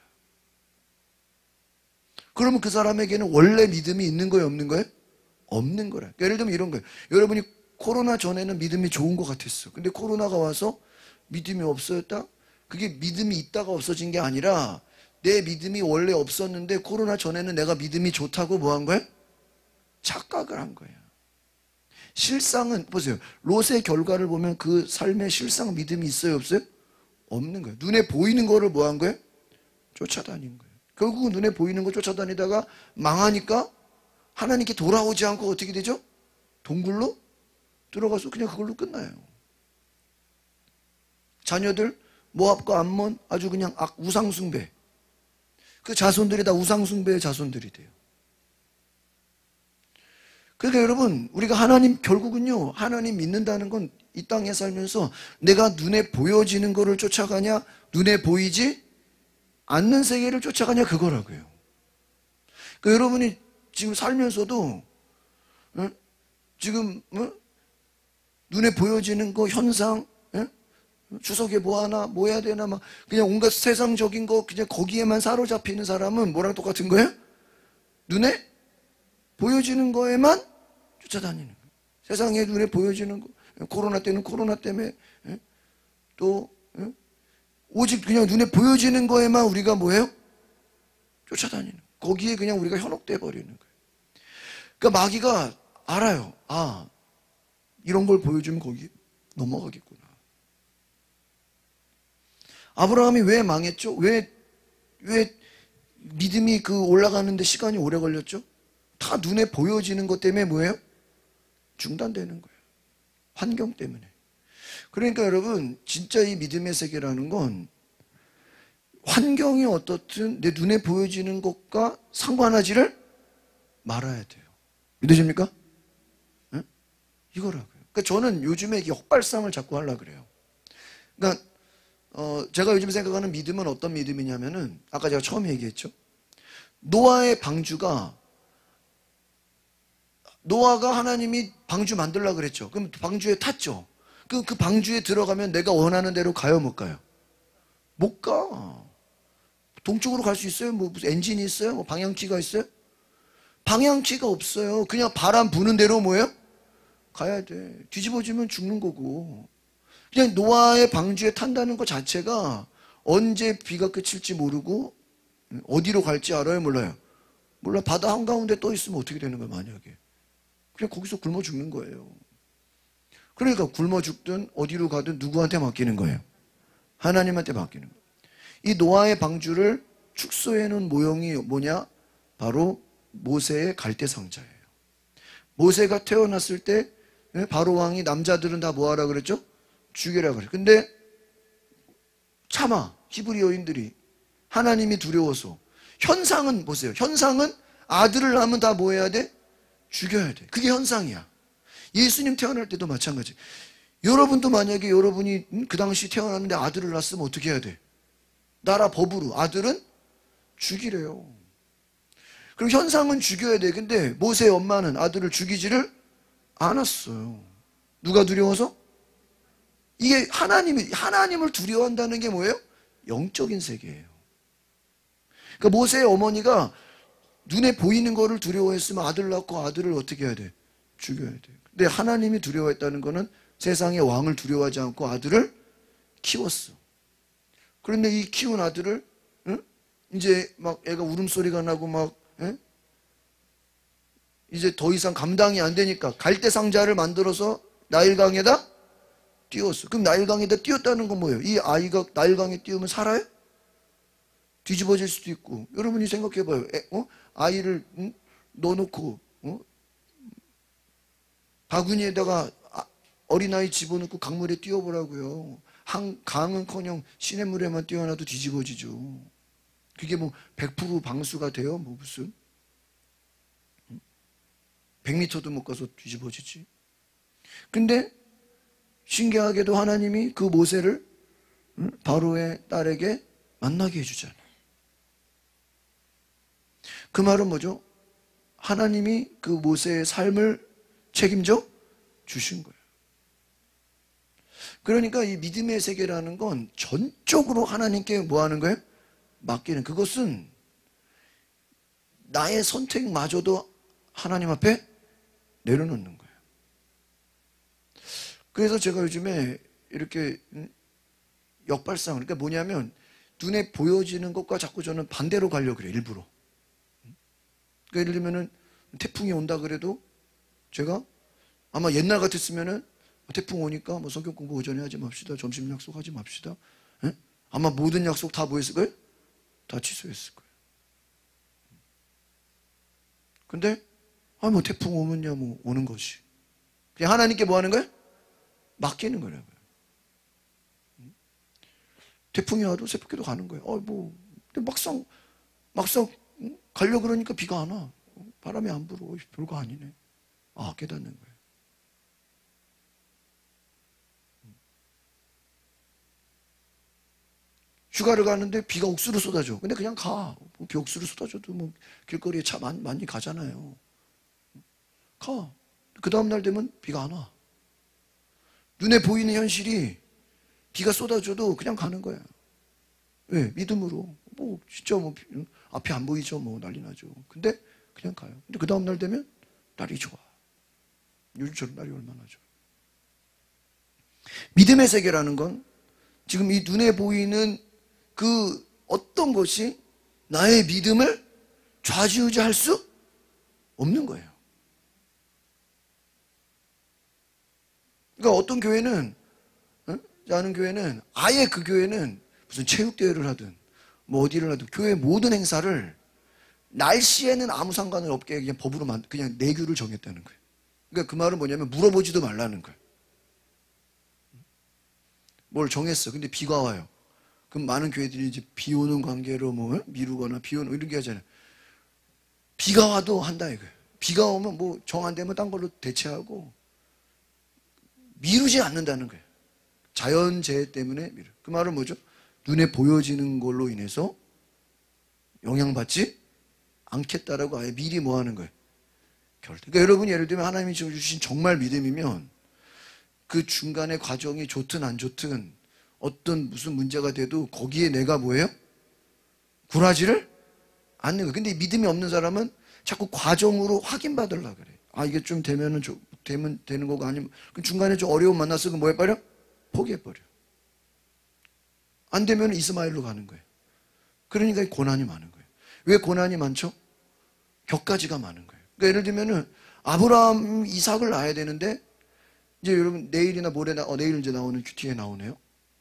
그러면 그 사람에게는 원래 믿음이 있는 거예요, 없는 거예요? 없는 거라. 예를 들면 이런 거예요. 여러분이 코로나 전에는 믿음이 좋은 것 같았어. 근데 코로나가 와서 믿음이 없어졌다? 그게 믿음이 있다가 없어진 게 아니라 내 믿음이 원래 없었는데 코로나 전에는 내가 믿음이 좋다고 뭐 한 거예요? 착각을 한 거예요. 실상은 보세요. 롯의 결과를 보면 그 삶의 실상 믿음이 있어요, 없어요? 없는 거예요. 눈에 보이는 거를 뭐 한 거예요? 쫓아다닌 거예요. 결국은 눈에 보이는 거 쫓아다니다가 망하니까 하나님께 돌아오지 않고 어떻게 되죠? 동굴로 들어가서 그냥 그걸로 끝나요. 자녀들 모압과 암몬 아주 그냥 악, 우상숭배. 그 자손들이 다 우상숭배의 자손들이 돼요. 그러니까 여러분, 우리가 하나님, 결국은요, 하나님 믿는다는 건 이 땅에 살면서 내가 눈에 보여지는 거를 쫓아가냐, 눈에 보이지 않는 세계를 쫓아가냐, 그거라고요. 그러니까 여러분이 지금 살면서도 어? 지금 어? 눈에 보여지는 거 현상, 어? 추석에 뭐 하나, 뭐 해야 되나, 막 그냥 온갖 세상적인 거 그냥 거기에만 사로잡히는 사람은 뭐랑 똑같은 거예요? 눈에 보여지는 거에만 쫓아다니는 거예요. 세상에 눈에 보여지는 거, 코로나 때는 코로나 때문에 어? 또 어? 오직 그냥 눈에 보여지는 거에만 우리가 뭐예요? 쫓아다니는 거예요. 거기에 그냥 우리가 현혹돼 버리는 거예요. 그러니까 마귀가 알아요. 아, 이런 걸 보여주면 거기 넘어가겠구나. 아브라함이 왜 망했죠? 왜, 왜 믿음이 그 올라가는데 시간이 오래 걸렸죠? 다 눈에 보여지는 것 때문에 뭐예요? 중단되는 거예요. 환경 때문에. 그러니까 여러분, 진짜 이 믿음의 세계라는 건 환경이 어떻든 내 눈에 보여지는 것과 상관하지를 말아야 돼요. 믿으십니까? 네? 이거라고요. 그러니까 저는 요즘에 역발상을 자꾸 하려고 그래요. 그러니까 어, 제가 요즘 생각하는 믿음은 어떤 믿음이냐면은 아까 제가 처음 얘기했죠. 노아의 방주가 노아가 하나님이 방주 만들려고 그랬죠. 그럼 방주에 탔죠. 그, 그 방주에 들어가면 내가 원하는 대로 가요, 못 가요? 못 가. 동쪽으로 갈 수 있어요? 뭐 무슨 엔진이 있어요? 뭐 방향키가 있어요? 방향키가 없어요. 그냥 바람 부는 대로 뭐예요? 가야 돼. 뒤집어지면 죽는 거고. 그냥 노아의 방주에 탄다는 것 자체가 언제 비가 그칠지 모르고 어디로 갈지 알아요? 몰라요? 몰라. 바다 한가운데 떠 있으면 어떻게 되는 거예요, 만약에? 그냥 거기서 굶어 죽는 거예요. 그러니까 굶어 죽든 어디로 가든 누구한테 맡기는 거예요? 하나님한테 맡기는 거예요. 이 노아의 방주를 축소해 놓은 모형이 뭐냐? 바로 모세의 갈대상자예요. 모세가 태어났을 때 바로 왕이 남자들은 다 뭐하라 그랬죠? 죽여라 그래. 근데 참아, 히브리 여인들이 하나님이 두려워서. 현상은 보세요. 현상은 아들을 낳으면 다 뭐 해야 돼? 죽여야 돼. 그게 현상이야. 예수님 태어날 때도 마찬가지. 여러분도 만약에 여러분이 그 당시 태어났는데 아들을 낳았으면 어떻게 해야 돼? 나라 법으로 아들은 죽이래요. 그럼 현상은 죽여야 돼. 근데 모세의 엄마는 아들을 죽이지를 않았어요. 누가 두려워서? 이게 하나님이, 하나님을 두려워한다는 게 뭐예요? 영적인 세계예요. 그러니까 모세의 어머니가 눈에 보이는 거를 두려워했으면 아들 낳고 아들을 어떻게 해야 돼? 죽여야 돼. 근데 하나님이 두려워했다는 거는 세상의 왕을 두려워하지 않고 아들을 키웠어. 그런데 이 키운 아들을 응? 이제 막 애가 울음소리가 나고 막 응? 이제 더 이상 감당이 안 되니까 갈대 상자를 만들어서 나일강에다 띄웠어. 그럼 나일강에다 띄웠다는 건 뭐예요? 이 아이가 나일강에 띄우면 살아요? 뒤집어질 수도 있고. 여러분이 생각해봐요. 애, 어? 아이를 응? 넣어놓고 어? 바구니에다가 어린아이 집어넣고 강물에 띄워보라고요. 한, 강은커녕 시냇물에만 띄워놔도 뒤집어지죠. 그게 뭐 백 퍼센트 방수가 돼요? 뭐 무슨 백 미터도 못 가서 뒤집어지지. 근데 신기하게도 하나님이 그 모세를 바로의 딸에게 만나게 해주잖아요. 그 말은 뭐죠? 하나님이 그 모세의 삶을 책임져 주신 거예요. 그러니까 이 믿음의 세계라는 건 전적으로 하나님께 뭐 하는 거예요? 맡기는. 그것은 나의 선택마저도 하나님 앞에 내려놓는 거예요. 그래서 제가 요즘에 이렇게 역발상, 그러니까 뭐냐면 눈에 보여지는 것과 자꾸 저는 반대로 가려고 그래요, 일부러. 그러니까 예를 들면은 태풍이 온다 그래도 제가 아마 옛날 같았으면은 태풍 오니까 뭐 성경 공부 오전에 하지 맙시다. 점심 약속하지 맙시다. 에? 아마 모든 약속 다 뭐 했을 거예요? 다 취소했을 거예요. 근데 아 뭐 태풍 오면야 뭐 오는 것이. 그냥 하나님께 뭐 하는 거예요? 맡기는 거라고요. 태풍이 와도 새벽에도 가는 거예요. 어, 뭐 근데 막상 막상 가려고 그러니까 비가 안 와. 바람이 안 불어. 별거 아니네. 아, 깨닫는 거예요. 휴가를 가는데 비가 옥수로 쏟아져. 근데 그냥 가. 비 옥수로 쏟아져도 뭐 길거리에 차 많이, 많이 가잖아요. 가. 그 다음날 되면 비가 안 와. 눈에 보이는 현실이 비가 쏟아져도 그냥 가는 거야. 왜? 믿음으로. 뭐 진짜 뭐 앞이 안 보이죠. 뭐 난리 나죠. 근데 그냥 가요. 근데 그 다음날 되면 날이 좋아. 요즘처럼 날이 얼마나 좋아. 믿음의 세계라는 건 지금 이 눈에 보이는 그 어떤 것이 나의 믿음을 좌지우지할 수 없는 거예요. 그러니까 어떤 교회는 어? 아는 교회는 아예 그 교회는 무슨 체육대회를 하든 뭐 어디를 하든 교회 모든 행사를 날씨에는 아무 상관을 없게 그냥 법으로 만 그냥 내규를 정했다는 거예요. 그러니까 그 말은 뭐냐면 물어보지도 말라는 거예요. 뭘 정했어. 근데 비가 와요. 그럼 많은 교회들이 이제 비 오는 관계로 뭐 미루거나 비 오는 이런 게 하잖아요. 비가 와도 한다 이거예요. 비가 오면 뭐 정 안 되면 딴 걸로 대체하고 미루지 않는다는 거예요. 자연재해 때문에 미루. 그 말은 뭐죠? 눈에 보여지는 걸로 인해서 영향받지 않겠다라고 아예 미리 뭐 하는 거예요? 결대. 그러니까 여러분이 예를 들면 하나님이 주신 정말 믿음이면 그 중간에 과정이 좋든 안 좋든 어떤 무슨 문제가 돼도 거기에 내가 뭐예요? 굴하지를 않는 거예요. 근데 믿음이 없는 사람은 자꾸 과정으로 확인받으려고 그래. 아, 이게 좀 되면은 좀, 되면 되는 거고 아니면 그 중간에 좀 어려움 만났어. 그럼 뭐 해버려? 포기해버려. 안 되면 이스마엘로 가는 거예요. 그러니까 고난이 많은 거예요. 왜 고난이 많죠? 격가지가 많은 거예요. 그러니까 예를 들면은 아브라함, 이삭을 낳아야 되는데 이제 여러분 내일이나 모레 나, 어, 내일 이제 나오는 큐티에 나오네요.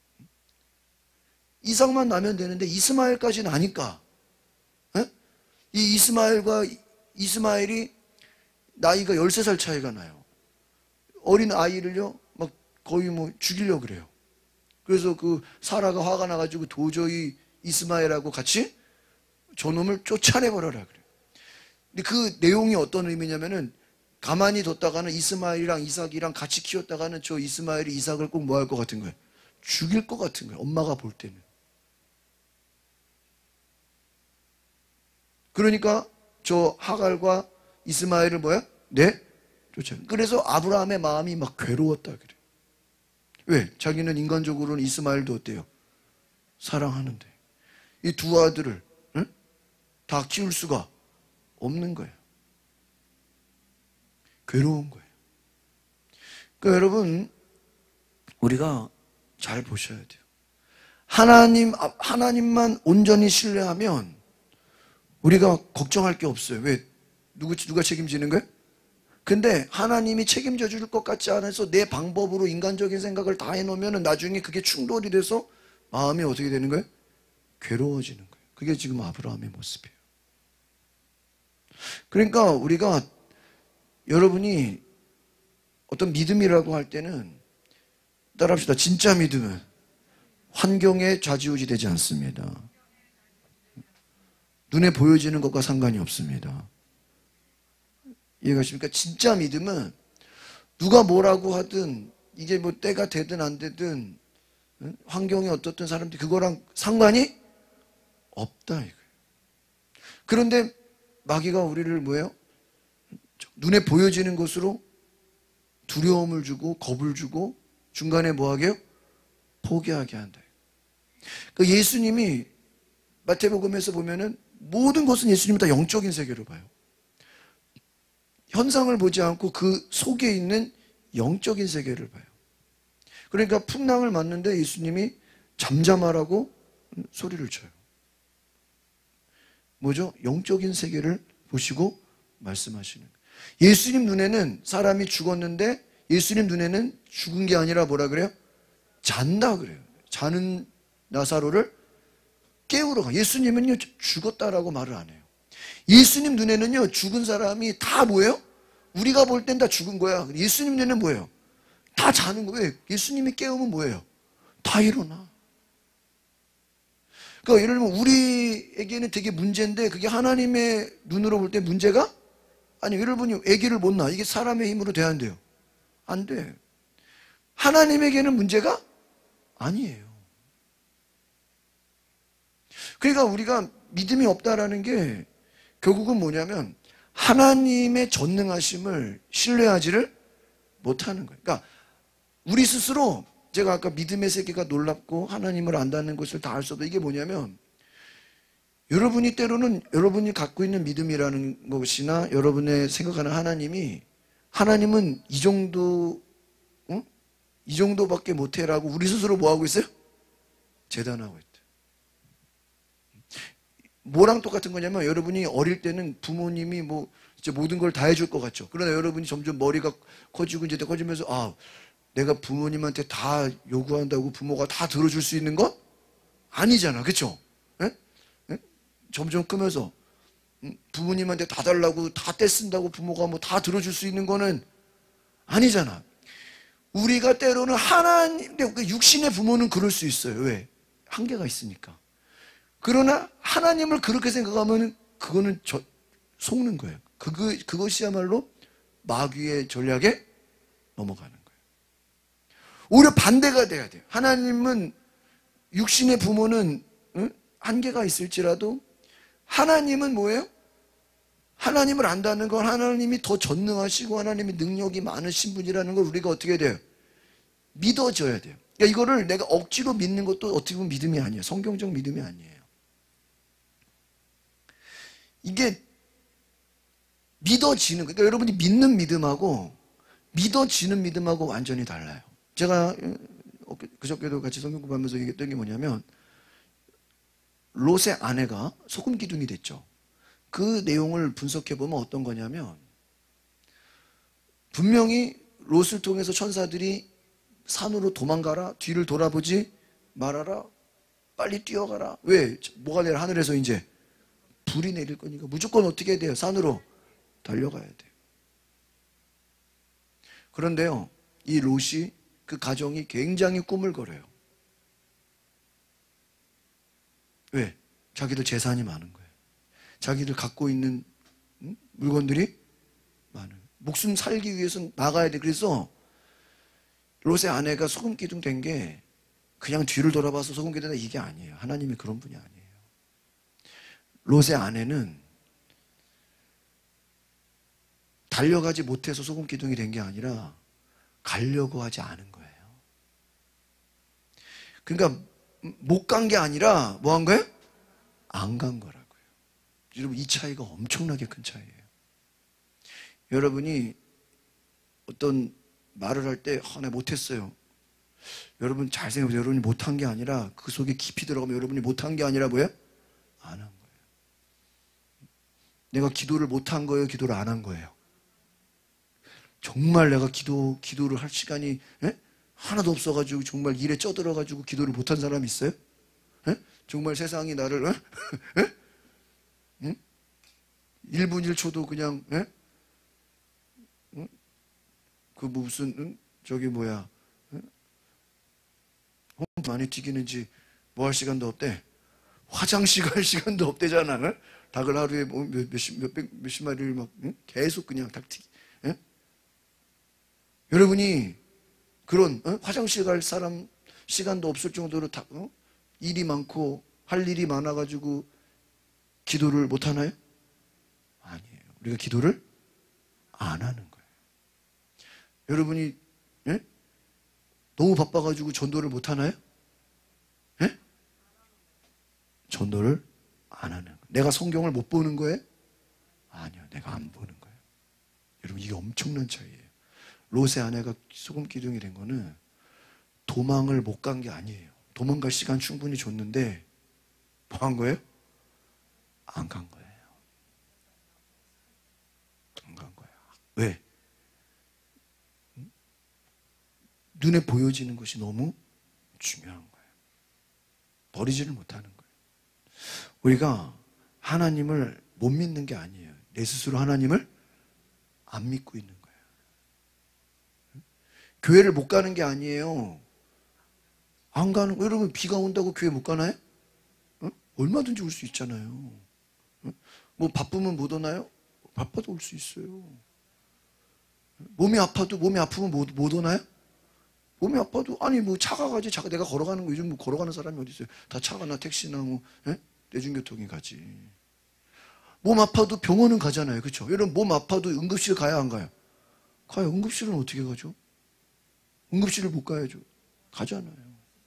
이삭만 나면 되는데 이스마엘까지 나니까 에? 이 이스마엘과 이스마엘이 나이가 열세 살 차이가 나요. 어린 아이를요 막 거의 뭐 죽이려고 그래요. 그래서 그 사라가 화가 나가지고 도저히 이스마엘하고 같이 저놈을 쫓아내버려라 그래요. 근데 그 내용이 어떤 의미냐면은 가만히 뒀다가는 이스마엘이랑 이삭이랑 같이 키웠다가는 저 이스마엘이 이삭을 꼭 뭐 할 것 같은 거예요? 죽일 것 같은 거예요. 엄마가 볼 때는. 그러니까 저 하갈과 이스마엘을 뭐야? 네? 쫓아. 그래서 아브라함의 마음이 막 괴로웠다 그래. 왜? 자기는 인간적으로는 이스마엘도 어때요? 사랑하는데 이 두 아들을 응? 다 키울 수가 없는 거예요. 괴로운 거예요. 그러니까 여러분 우리가 잘 보셔야 돼요. 하나님, 하나님만 온전히 신뢰하면 우리가 걱정할 게 없어요. 왜? 누구, 누가 책임지는 거예요? 근데 하나님이 책임져 줄 것 같지 않아서 내 방법으로 인간적인 생각을 다 해놓으면 나중에 그게 충돌이 돼서 마음이 어떻게 되는 거예요? 괴로워지는 거예요. 그게 지금 아브라함의 모습이에요. 그러니까 우리가 여러분이 어떤 믿음이라고 할 때는 따라합시다. 진짜 믿음은 환경에 좌지우지 되지 않습니다. 눈에 보여지는 것과 상관이 없습니다. 이해가십니까? 진짜 믿음은 누가 뭐라고 하든 이게 뭐 때가 되든 안 되든 환경이 어떻든 사람들이 그거랑 상관이 없다 이거예요. 그런데 마귀가 우리를 뭐예요? 눈에 보여지는 것으로 두려움을 주고 겁을 주고 중간에 뭐하게 해요? 포기하게 한다. 그 예수님이 마태복음에서 보면은 모든 것은 예수님이 다 영적인 세계로 봐요. 현상을 보지 않고 그 속에 있는 영적인 세계를 봐요. 그러니까 풍랑을 맞는데 예수님이 잠잠하라고 소리를 쳐요. 뭐죠? 영적인 세계를 보시고 말씀하시는 거예요. 예수님 눈에는 사람이 죽었는데 예수님 눈에는 죽은 게 아니라 뭐라 그래요? 잔다 그래요. 자는 나사로를 깨우러 가. 예수님은요 죽었다라고 말을 안 해요. 예수님 눈에는요 죽은 사람이 다 뭐예요? 우리가 볼 땐 다 죽은 거야. 예수님 눈에는 뭐예요? 다 자는 거예요. 예수님이 깨우면 뭐예요? 다 일어나. 그러니까 예를 들면 우리에게는 되게 문제인데 그게 하나님의 눈으로 볼 때 문제가 아니 여러분이 아기를 못 낳아. 이게 사람의 힘으로 돼야 안 돼요? 안 돼. 하나님에게는 문제가 아니에요. 그러니까 우리가 믿음이 없다라는 게 결국은 뭐냐면 하나님의 전능하심을 신뢰하지를 못하는 거예요. 그러니까 우리 스스로 제가 아까 믿음의 세계가 놀랍고 하나님을 안다는 것을 다 알 수도 이게 뭐냐면 여러분이 때로는 여러분이 갖고 있는 믿음이라는 것이나 여러분의 생각하는 하나님이 하나님은 이 정도 응? 이 정도밖에 못해라고 우리 스스로 뭐하고 있어요? 재단하고 있다. 뭐랑 똑같은 거냐면 여러분이 어릴 때는 부모님이 뭐 진짜 모든 걸 다 해줄 것 같죠. 그러나 여러분이 점점 머리가 커지고 이제 커지면서 아 내가 부모님한테 다 요구한다고 부모가 다 들어줄 수 있는 건 아니잖아. 그렇죠? 점점 크면서 부모님한테 다 달라고 다 떼쓴다고 부모가 뭐 다 들어줄 수 있는 거는 아니잖아. 우리가 때로는 하나님, 육신의 부모는 그럴 수 있어요. 왜? 한계가 있으니까. 그러나 하나님을 그렇게 생각하면 그거는 저, 속는 거예요. 그거, 그것이야말로 마귀의 전략에 넘어가는 거예요. 오히려 반대가 돼야 돼요. 하나님은, 육신의 부모는 응? 한계가 있을지라도 하나님은 뭐예요? 하나님을 안다는 건 하나님이 더 전능하시고 하나님이 능력이 많으신 분이라는 걸 우리가 어떻게 돼요? 믿어줘야 돼요. 그러니까 이거를 내가 억지로 믿는 것도 어떻게 보면 믿음이 아니에요. 성경적 믿음이 아니에요. 이게 믿어지는, 그러니까 여러분이 믿는 믿음하고 믿어지는 믿음하고 완전히 달라요. 제가 그저께도 같이 성경 공부하면서 얘기했던 게 뭐냐면, 롯의 아내가 소금 기둥이 됐죠. 그 내용을 분석해보면 어떤 거냐면, 분명히 롯을 통해서 천사들이 산으로 도망가라, 뒤를 돌아보지 말아라, 빨리 뛰어가라. 왜? 뭐가 내려? 하늘에서 이제 불이 내릴 거니까 무조건 어떻게 해야 돼요? 산으로 달려가야 돼요. 그런데요, 이 롯이, 그 가정이 굉장히 꿈을 거려요. 왜? 자기들 재산이 많은 거예요. 자기들 갖고 있는 음? 물건들이 많아요. 목숨 살기 위해서 나가야 돼. 그래서 롯의 아내가 소금 기둥 된 게 그냥 뒤를 돌아봐서 소금 기둥 된다 이게 아니에요. 하나님이 그런 분이 아니에요. 롯의 아내는 달려가지 못해서 소금 기둥이 된 게 아니라 가려고 하지 않은 거예요. 그러니까 못 간 게 아니라 뭐 한 거예요? 안 간 거라고요. 여러분, 이 차이가 엄청나게 큰 차이예요. 여러분이 어떤 말을 할 때 아, 내가 못했어요. 여러분 잘 생각해보세요. 여러분이 못한 게 아니라 그 속에 깊이 들어가면 여러분이 못한 게 아니라 뭐예요? 안 한 거예요. 내가 기도를 못한 거예요? 기도를 안 한 거예요? 정말 내가 기도, 기도를 할 시간이 에? 하나도 없어가지고 정말 일에 쩌들어가지고 기도를 못한 사람 있어요? 에? 정말 세상이 나를 에? 에? 응? 일 분 일 초도 그냥 에? 응? 그 무슨 응? 저기 뭐야 응? 많이 튀기는지 뭐 할 시간도 없대. 화장실 갈 시간도 없대잖아. 응? 닭을 하루에 뭐 몇, 몇십, 몇백, 몇십 마리를 막 응? 계속 그냥 닭 튀기. 에? 여러분이 그런 어? 화장실 갈 사람 시간도 없을 정도로 다, 어? 일이 많고 할 일이 많아가지고 기도를 못 하나요? 아니에요. 우리가 기도를 안 하는 거예요. 여러분이 예? 너무 바빠가지고 전도를 못 하나요? 예? 전도를 안 하는 거예요. 내가 성경을 못 보는 거예요? 아니요. 내가 안 보는 거예요. 여러분, 이게 엄청난 차이예요. 롯의 아내가 소금 기둥이 된 거는 도망을 못 간 게 아니에요. 도망갈 시간 충분히 줬는데 뭐 한 거예요? 안 간 거예요. 안 간 거예요. 왜? 눈에 보여지는 것이 너무 중요한 거예요. 버리지를 못하는 거예요. 우리가 하나님을 못 믿는 게 아니에요. 내 스스로 하나님을 안 믿고 있는 거예요. 교회를 못 가는 게 아니에요. 안 가는 거. 여러분, 비가 온다고 교회 못 가나요? 어? 얼마든지 올 수 있잖아요. 어? 뭐 바쁘면 못 오나요? 바빠도 올 수 있어요. 몸이 아파도, 몸이 아프면 못, 못 오나요? 몸이 아파도, 아니 뭐 차가 가지. 차가 내가 걸어가는 거, 요즘 뭐 걸어가는 사람이 어디 있어요? 다 차가나 택시나 뭐 에? 대중교통이 가지. 몸 아파도 병원은 가잖아요. 그렇죠? 여러분, 몸 아파도 응급실 가야 안 가요? 가요. 응급실은 어떻게 가죠? 응급실을 못 가야죠. 가잖아요.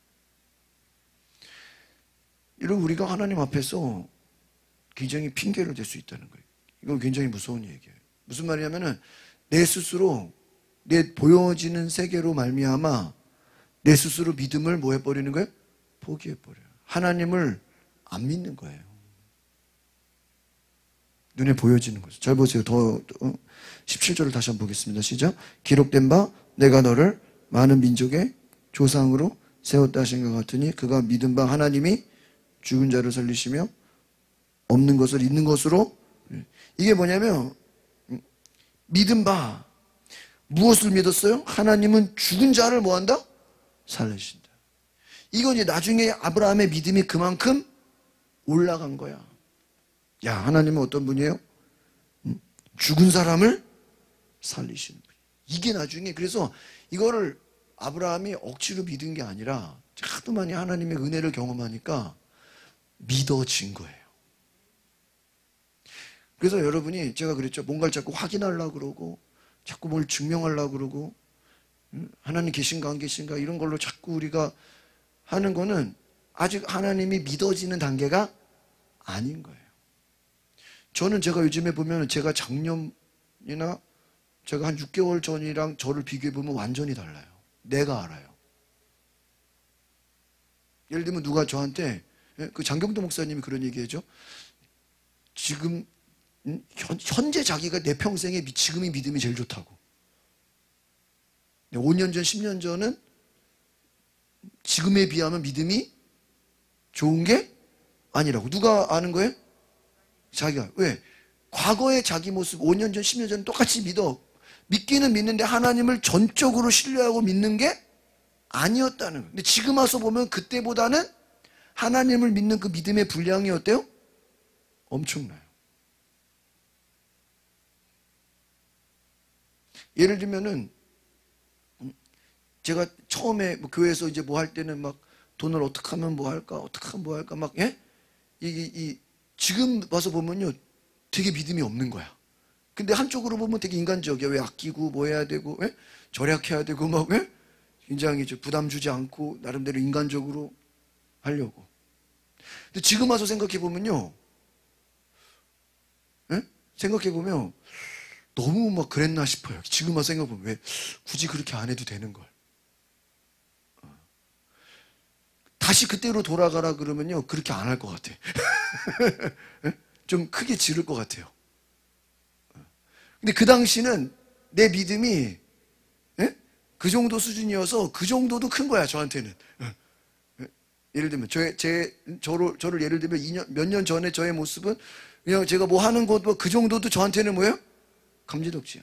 이런 우리가 하나님 앞에서 굉장히 핑계를 댈 수 있다는 거예요. 이건 굉장히 무서운 얘기예요. 무슨 말이냐면은 내 스스로 내 보여지는 세계로 말미암아 내 스스로 믿음을 뭐 해버리는 거예요? 포기해버려요. 하나님을 안 믿는 거예요. 눈에 보여지는 거죠. 잘 보세요. 더 십칠 절을 다시 한번 보겠습니다. 시작. 기록된 바 내가 너를 많은 민족의 조상으로 세웠다 하신 것 같으니 그가 믿은 바 하나님이 죽은 자를 살리시며 없는 것을 있는 것으로 이게 뭐냐면 믿음 바 무엇을 믿었어요? 하나님은 죽은 자를 뭐한다? 살리신다. 이건 이제 나중에 아브라함의 믿음이 그만큼 올라간 거야. 야, 하나님은 어떤 분이에요? 죽은 사람을 살리시는 분. 이게 나중에, 그래서 이거를 아브라함이 억지로 믿은 게 아니라 하도 많이 하나님의 은혜를 경험하니까 믿어진 거예요. 그래서 여러분이, 제가 그랬죠. 뭔가를 자꾸 확인하려고 그러고 자꾸 뭘 증명하려고 그러고 하나님 계신가 안 계신가 이런 걸로 자꾸 우리가 하는 거는 아직 하나님이 믿어지는 단계가 아닌 거예요. 저는 제가 요즘에 보면 제가 작년이나 제가 한 육 개월 전이랑 저를 비교해 보면 완전히 달라요. 내가 알아요. 예를 들면 누가 저한테, 그 장경도 목사님이 그런 얘기해죠. 지금 현, 현재 자기가 내 평생에 지금의 믿음이 제일 좋다고. 오 년 전, 십 년 전은 지금에 비하면 믿음이 좋은 게 아니라고. 누가 아는 거예요? 자기가. 왜? 과거의 자기 모습 오 년 전, 십 년 전 똑같이 믿어. 믿기는 믿는데 하나님을 전적으로 신뢰하고 믿는 게 아니었다는 거예요. 근데 지금 와서 보면 그때보다는 하나님을 믿는 그 믿음의 분량이 어때요? 엄청나요. 예를 들면은 제가 처음에 뭐 교회에서 이제 뭐 할 때는 막 돈을 어떻게 하면 뭐 할까, 어떻게 하면 뭐 할까, 막, 예? 이, 이, 지금 와서 보면요, 되게 믿음이 없는 거야. 근데 한쪽으로 보면 되게 인간적이야. 왜 아끼고 뭐 해야 되고, 예? 절약해야 되고, 막, 예? 굉장히 부담 주지 않고, 나름대로 인간적으로 하려고. 근데 지금 와서 생각해 보면요, 예? 생각해 보면, 너무 막 그랬나 싶어요. 지금 와서 생각해 보면, 왜 굳이 그렇게 안 해도 되는 걸. 다시 그때로 돌아가라 그러면요, 그렇게 안 할 것 같아. 좀 크게 지를 것 같아요. 근데 그 당시는 내 믿음이 예? 그 정도 수준이어서 그 정도도 큰 거야, 저한테는. 예를 들면, 저, 제, 저를, 저를 예를 들면 이 년, 몇 년 전에 저의 모습은 그냥 제가 뭐 하는 것도 그 정도도 저한테는 뭐예요? 감지덕지야.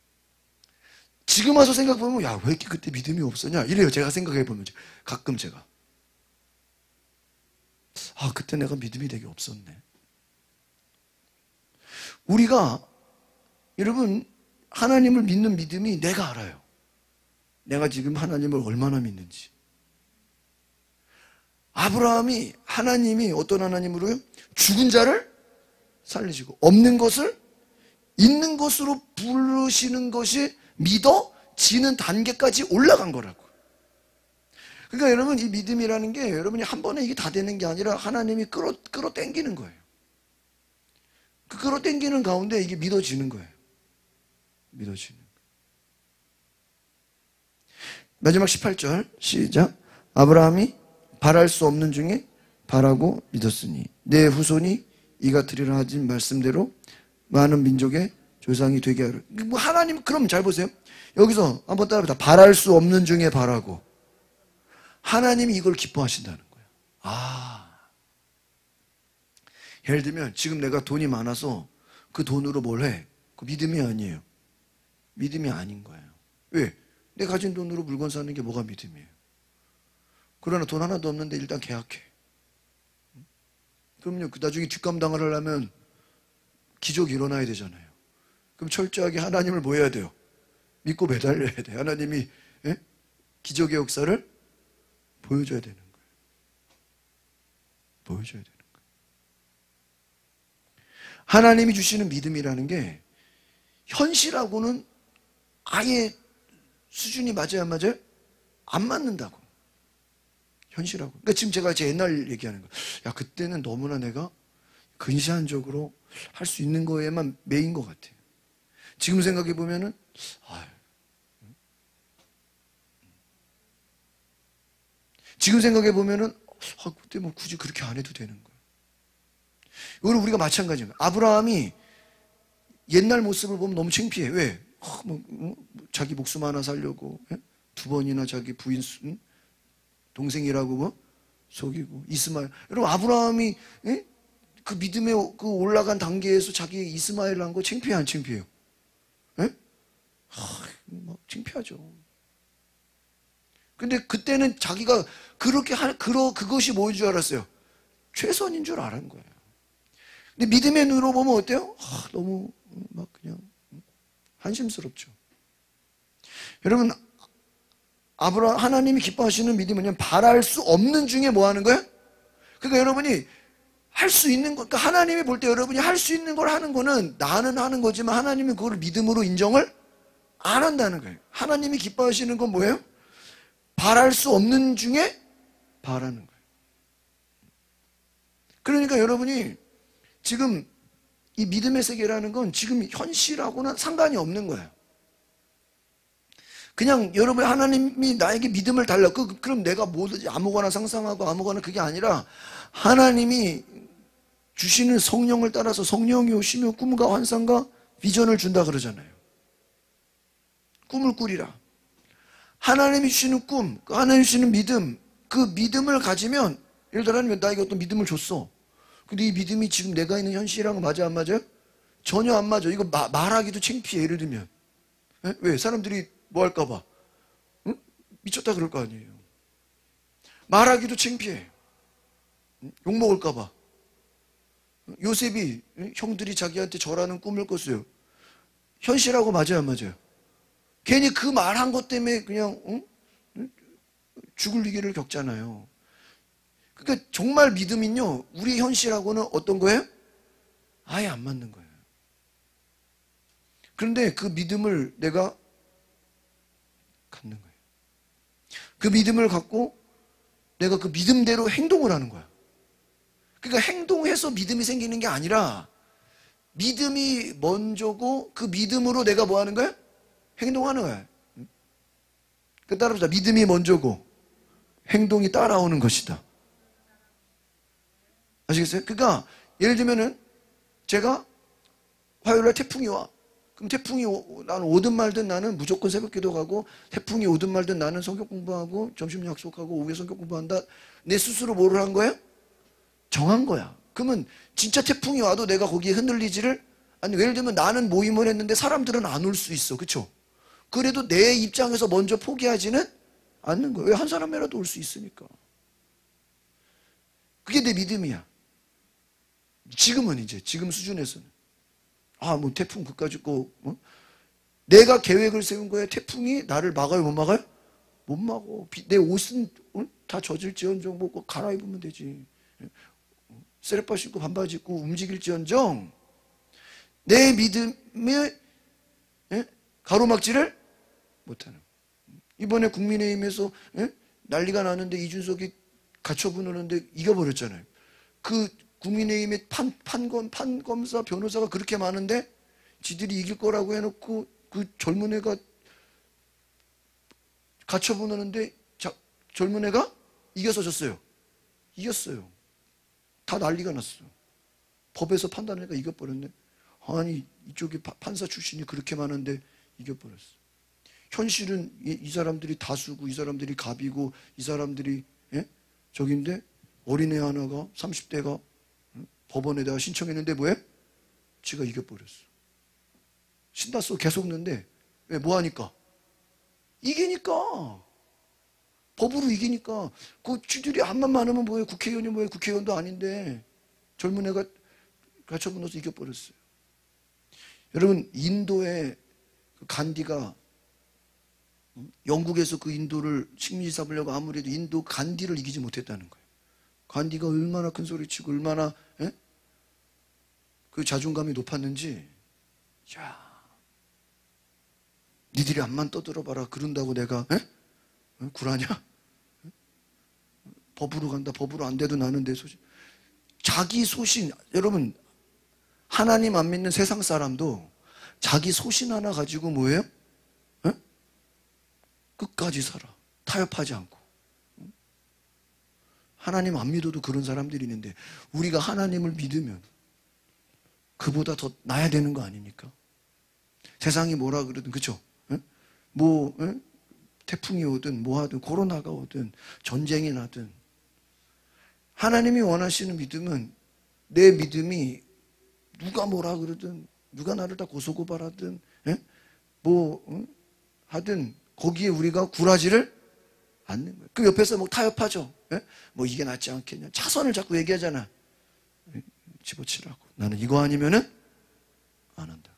지금 와서 생각해보면, 야, 왜 이렇게 그때 믿음이 없었냐? 이래요, 제가 생각해보면. 가끔 제가. 아, 그때 내가 믿음이 되게 없었네. 우리가, 여러분, 하나님을 믿는 믿음이 내가 알아요. 내가 지금 하나님을 얼마나 믿는지. 아브라함이, 하나님이 어떤 하나님으로요? 죽은 자를 살리시고, 없는 것을 있는 것으로 부르시는 것이 믿어지는 단계까지 올라간 거라고. 그러니까 여러분, 이 믿음이라는 게 여러분이 한 번에 이게 다 되는 게 아니라 하나님이 끌어, 끌어 당기는 거예요. 그 끌어 당기는 가운데 이게 믿어지는 거예요. 믿어지는 거예요. 마지막 십팔 절 시작. 아브라함이 바랄 수 없는 중에 바라고 믿었으니 내 후손이 이 같으리라 하신 말씀대로 많은 민족의 조상이 되게 하려. 뭐 하나님, 그럼 잘 보세요. 여기서 한번 따라합니다. 바랄 수 없는 중에 바라고. 하나님이 이걸 기뻐하신다는 거예요. 아, 예를 들면 지금 내가 돈이 많아서 그 돈으로 뭘 해? 그 믿음이 아니에요. 믿음이 아닌 거예요. 왜? 내 가진 돈으로 물건 사는 게 뭐가 믿음이에요? 그러나 돈 하나도 없는데 일단 계약해. 그럼요, 그 나중에 뒷감당을 하려면 기적이 일어나야 되잖아요. 그럼 철저하게 하나님을 뭐 해야 돼요? 믿고 매달려야 돼요. 하나님이 예? 기적의 역사를 보여줘야 되는 거예요. 보여줘야 되는 거예요. 하나님이 주시는 믿음이라는 게 현실하고는 아예 수준이 맞아요, 안 맞아요? 안 맞는다고. 현실하고. 그러니까 지금 제가 제 옛날 얘기하는 거예요. 야, 그때는 너무나 내가 근시안적으로 할 수 있는 거에만 매인 것 같아요. 지금 생각해 보면은, 아유, 지금 생각해 보면은, 아, 그때 뭐 굳이 그렇게 안 해도 되는 거예요. 이거는 우리가 마찬가지예요. 아브라함이 옛날 모습을 보면 너무 창피해. 왜? 아, 뭐, 뭐, 자기 목숨 하나 살려고 예? 두 번이나 자기 부인 응? 동생이라고 뭐 속이고 이스마엘. 여러분, 아브라함이 예? 그 믿음에 그 올라간 단계에서 자기 이스마엘 한 거 창피해 안 창피해요? 예? 하, 막 창피하죠. 근데 그때는 자기가 그렇게 할, 그러, 그것이 뭐인 줄 알았어요? 최선인 줄 아는 거예요. 근데 믿음의 눈으로 보면 어때요? 아, 너무 막 그냥 한심스럽죠. 여러분, 아브라 하나님이 기뻐하시는 믿음은요, 바랄 수 없는 중에 뭐 하는 거예요? 그러니까 여러분이 할 수 있는 거, 그러니까 하나님이 볼 때 여러분이 할 수 있는 걸 하는 거는 나는 하는 거지만 하나님은 그걸 믿음으로 인정을 안 한다는 거예요. 하나님이 기뻐하시는 건 뭐예요? 바랄 수 없는 중에 바라는 거예요. 그러니까 여러분이 지금 이 믿음의 세계라는 건 지금 현실하고는 상관이 없는 거예요. 그냥 여러분 하나님이 나에게 믿음을 달라. 그, 그럼 내가 뭐든지 아무거나 상상하고 아무거나 그게 아니라 하나님이 주시는 성령을 따라서 성령이 오시며 꿈과 환상과 비전을 준다 그러잖아요. 꿈을 꾸리라. 하나님이 주시는 꿈, 하나님이 주시는 믿음, 그 믿음을 가지면 예를 들어 하나님이 나에게 어떤 믿음을 줬어. 근데 이 믿음이 지금 내가 있는 현실이랑 맞아 안 맞아요? 전혀 안 맞아. 이거 마, 말하기도 창피해. 예를 들면 에? 왜? 사람들이 뭐 할까 봐 응? 미쳤다 그럴 거 아니에요. 말하기도 창피해. 욕먹을까 봐. 요셉이 형들이 자기한테 절하는 꿈을 꿨어요. 현실하고 맞아요 안 맞아요? 괜히 그 말한 것 때문에 그냥 응? 죽을 위기를 겪잖아요. 그러니까 정말 믿음은요, 우리 현실하고는 어떤 거예요? 아예 안 맞는 거예요. 그런데 그 믿음을 내가 갖는 거예요. 그 믿음을 갖고 내가 그 믿음대로 행동을 하는 거야. 그러니까 행동해서 믿음이 생기는 게 아니라 믿음이 먼저고 그 믿음으로 내가 뭐 하는 거야? 행동하는 거야. 그 따라보자. 믿음이 먼저고 행동이 따라오는 것이다. 아시겠어요? 그러니까 예를 들면은 제가 화요일날 태풍이 와. 그럼 태풍이 오, 나는 오든 말든 나는 무조건 새벽 기도 가고 태풍이 오든 말든 나는 성경 공부하고 점심 약속하고 오후에 성경 공부한다. 내 스스로 뭐를 한 거예요? 정한 거야. 그러면 진짜 태풍이 와도 내가 거기에 흔들리지를 아니 예를 들면 나는 모임을 했는데 사람들은 안 올 수 있어. 그렇죠? 그래도 내 입장에서 먼저 포기하지는 않는 거예요. 왜? 한 사람이라도 올 수 있으니까. 그게 내 믿음이야. 지금은 이제 지금 수준에서는 아 뭐 태풍 그까짓 거 어? 내가 계획을 세운 거야. 태풍이 나를 막아요 못 막아요? 못 막어. 내 옷은 어? 다 젖을지언정 뭐 갈아입으면 되지. 쓰레빠 신고 반바지 입고 움직일지언정 내 믿음에 예? 가로막지를 못하는. 이번에 국민의힘에서 예? 난리가 나는데 이준석이 가처분하는데 이겨버렸잖아요. 그 국민의힘의 판, 판검, 판검사, 변호사가 그렇게 많은데 지들이 이길 거라고 해놓고 그 젊은 애가 가처분하는데 자, 젊은 애가 이겨서 졌어요. 이겼어요. 다 난리가 났어요. 법에서 판단하니까 이겨버렸네. 아니 이쪽에 판사 출신이 그렇게 많은데 이겨버렸어. 현실은 이, 이 사람들이 다수고 이 사람들이 갑이고 이 사람들이 예? 저긴데 어린애 하나가 삼십 대가 법원에다가 신청했는데 뭐해? 지가 이겨버렸어. 신났어. 계속 넣는데 왜? 뭐하니까? 이기니까. 법으로 이기니까. 그 쥐들이 암만 많으면 뭐해? 국회의원이 뭐해? 국회의원도 아닌데 젊은 애가 가처분 넣어서 이겨버렸어요. 여러분 인도의 간디가 영국에서 그 인도를 식민지 삼으려고 아무래도 인도 간디를 이기지 못했다는 거예요. 간디가 얼마나 큰 소리치고 얼마나 에? 그 자존감이 높았는지. 야, 니들이 암만 떠들어봐라. 그런다고 내가 에? 에? 굴하냐? 에? 법으로 간다. 법으로 안 돼도 나는 내 소신. 자기 소신. 여러분 하나님 안 믿는 세상 사람도 자기 소신 하나 가지고 뭐예요? 에? 끝까지 살아. 타협하지 않고. 하나님 안 믿어도 그런 사람들이 있는데 우리가 하나님을 믿으면 그보다 더 나야 되는 거 아닙니까? 세상이 뭐라 그러든 그렇죠? 뭐 에? 태풍이 오든 뭐 하든 코로나가 오든 전쟁이 나든 하나님이 원하시는 믿음은 내 믿음이 누가 뭐라 그러든 누가 나를 다 고소고발하든 예? 뭐 응? 하든 거기에 우리가 굴하지를 않는 거예요. 그 옆에서 뭐 타협하죠. 예? 뭐 이게 낫지 않겠냐. 차선을 자꾸 얘기하잖아. 집어치라고. 나는 이거 아니면은 안 한다.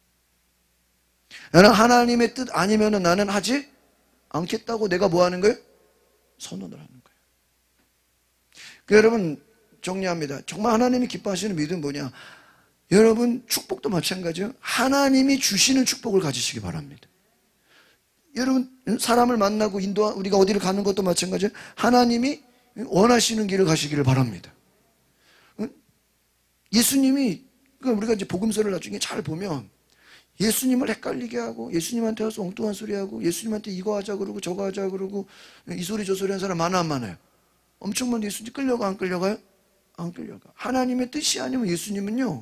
나는 하나님의 뜻 아니면은 나는 하지 않겠다고 내가 뭐 하는 거예요? 선언을 하는 거예요. 그 여러분 정리합니다. 정말 하나님이 기뻐하시는 믿음은 뭐냐? 여러분 축복도 마찬가지예요. 하나님이 주시는 축복을 가지시기 바랍니다. 여러분 사람을 만나고 인도 우리가 어디를 가는 것도 마찬가지예요. 하나님이 원하시는 길을 가시기를 바랍니다. 예수님이 우리가 이제 복음서를 나중에 잘 보면 예수님을 헷갈리게 하고 예수님한테 와서 엉뚱한 소리 하고 예수님한테 이거 하자 그러고 저거 하자 그러고 이 소리 저 소리 하는 사람 많아 안 많아요? 엄청 많은데 예수님 끌려가 안 끌려가요? 안 끌려가. 하나님의 뜻이 아니면 예수님은요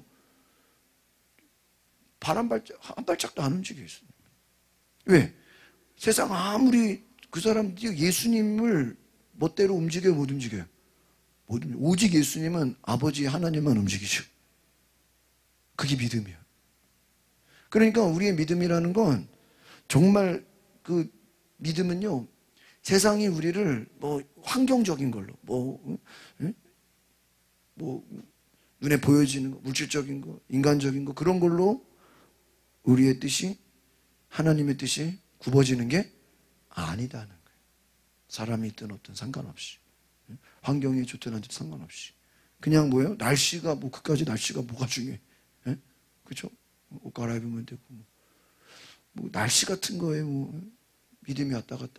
발 한 발짝 한 발짝도 안 움직여요. 예수님. 왜? 세상 아무리 그 사람들이 예수님을 멋대로 움직여요? 못 움직여요? 못 움직여요. 오직 예수님은 아버지 하나님만 움직이죠. 그게 믿음이에요. 그러니까 우리의 믿음이라는 건 정말 그 믿음은요 세상이 우리를 뭐 환경적인 걸로 뭐, 응? 뭐 눈에 보여지는 거, 물질적인 거, 인간적인 거 그런 걸로 우리의 뜻이 하나님의 뜻이 굽어지는 게 아니다는 거예요. 사람이 있든 없든 상관없이 환경이 좋든 안 좋든 상관없이 그냥 뭐예요? 날씨가 뭐 그까지 날씨가 뭐가 중요해? 그렇죠? 옷 갈아입으면 되고 뭐, 뭐 날씨 같은 거에 뭐 믿음이 왔다 갔다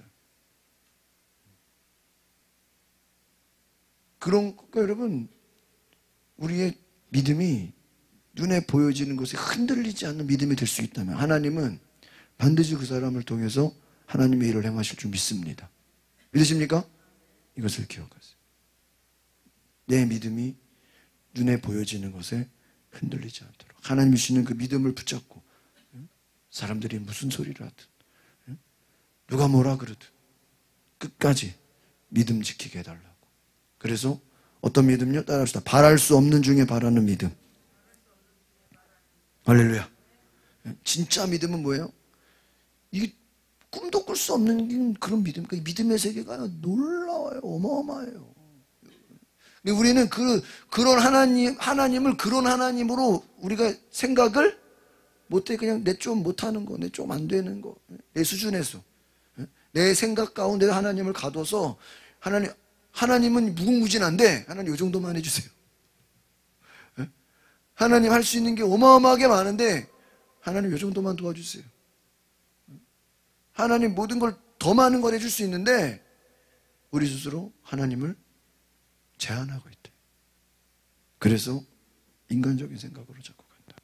그런 거 여러분 우리의 믿음이 눈에 보여지는 것에 흔들리지 않는 믿음이 될 수 있다면 하나님은 반드시 그 사람을 통해서 하나님의 일을 행하실 줄 믿습니다. 믿으십니까? 이것을 기억하세요. 내 믿음이 눈에 보여지는 것에 흔들리지 않도록 하나님이 주시는 그 믿음을 붙잡고 사람들이 무슨 소리를 하든 누가 뭐라 그러든 끝까지 믿음 지키게 해달라고. 그래서 어떤 믿음요? 따라합시다. 바랄 수 없는 중에 바라는 믿음. 할렐루야. 진짜 믿음은 뭐예요? 이게 꿈도 꿀 수 없는 그런 믿음. 그 믿음의 세계가 놀라워요. 어마어마해요. 근데 우리는 그, 그런 하나님, 하나님을 그런 하나님으로 우리가 생각을 못해. 그냥 내 좀 못하는 거, 내 좀 안 되는 거, 내 수준에서. 내 생각 가운데 하나님을 가둬서 하나님, 하나님은 무궁무진한데 하나님 이 정도만 해주세요. 하나님 할 수 있는 게 어마어마하게 많은데 하나님 이 정도만 도와주세요. 하나님 모든 걸 더 많은 걸 해줄 수 있는데 우리 스스로 하나님을 제한하고 있대. 그래서 인간적인 생각으로 자꾸 간다.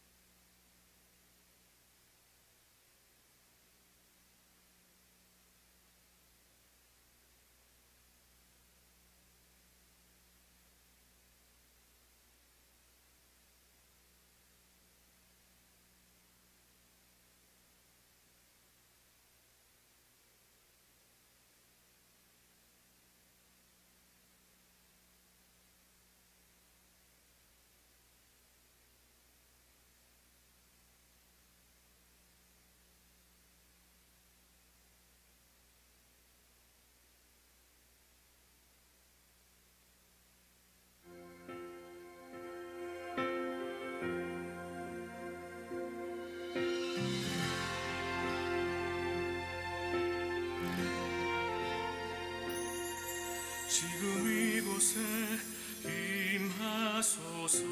지금 이곳에 임하소서.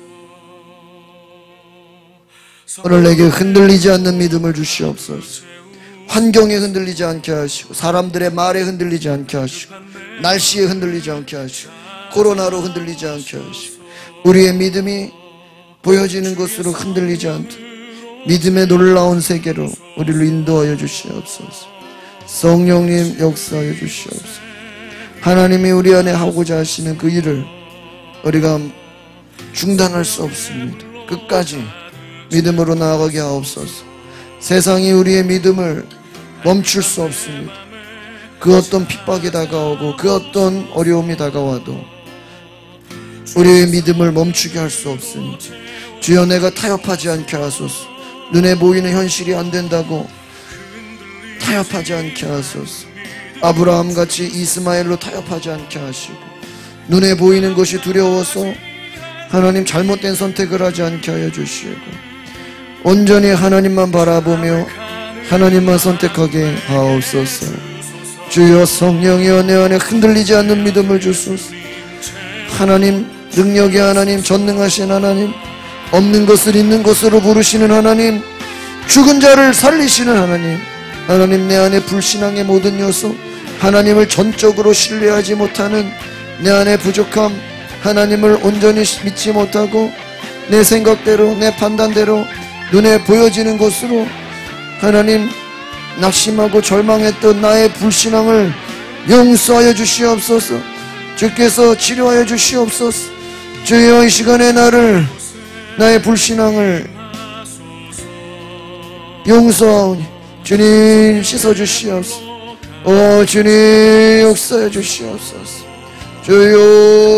오늘 내게 흔들리지 않는 믿음을 주시옵소서. 환경에 흔들리지 않게 하시고 사람들의 말에 흔들리지 않게 하시고 날씨에 흔들리지 않게 하시고 코로나로 흔들리지 않게 하시고 우리의 믿음이 보여지는 것으로 흔들리지 않도록 믿음의 놀라운 세계로 우리를 인도하여 주시옵소서. 성령님 역사하여 주시옵소서. 하나님이 우리 안에 하고자 하시는 그 일을 우리가 중단할 수 없습니다. 끝까지 믿음으로 나아가게 하옵소서. 세상이 우리의 믿음을 멈출 수 없습니다. 그 어떤 핍박이 다가오고 그 어떤 어려움이 다가와도 우리의 믿음을 멈추게 할 수 없으니 주여 내가 타협하지 않게 하소서. 눈에 보이는 현실이 안 된다고 타협하지 않게 하소서. 아브라함같이 이스마엘로 타협하지 않게 하시고, 눈에 보이는 것이 두려워서 하나님 잘못된 선택을 하지 않게 하여 주시고, 온전히 하나님만 바라보며 하나님만 선택하게 하옵소서. 주여 성령이여 내 안에 흔들리지 않는 믿음을 주소서. 하나님 능력의 하나님, 전능하신 하나님, 없는 것을 있는 것으로 부르시는 하나님, 죽은 자를 살리시는 하나님, 하나님 내 안에 불신앙의 모든 요소, 하나님을 전적으로 신뢰하지 못하는 내 안에 부족함, 하나님을 온전히 믿지 못하고 내 생각대로 내 판단대로 눈에 보여지는 것으로 하나님 낙심하고 절망했던 나의 불신앙을 용서하여 주시옵소서. 주께서 치료하여 주시옵소서. 주여 이 시간에 나를, 나의 불신앙을 용서하오니 주님 씻어주시옵소서. 오 주님 역사해 주시옵소서. 주여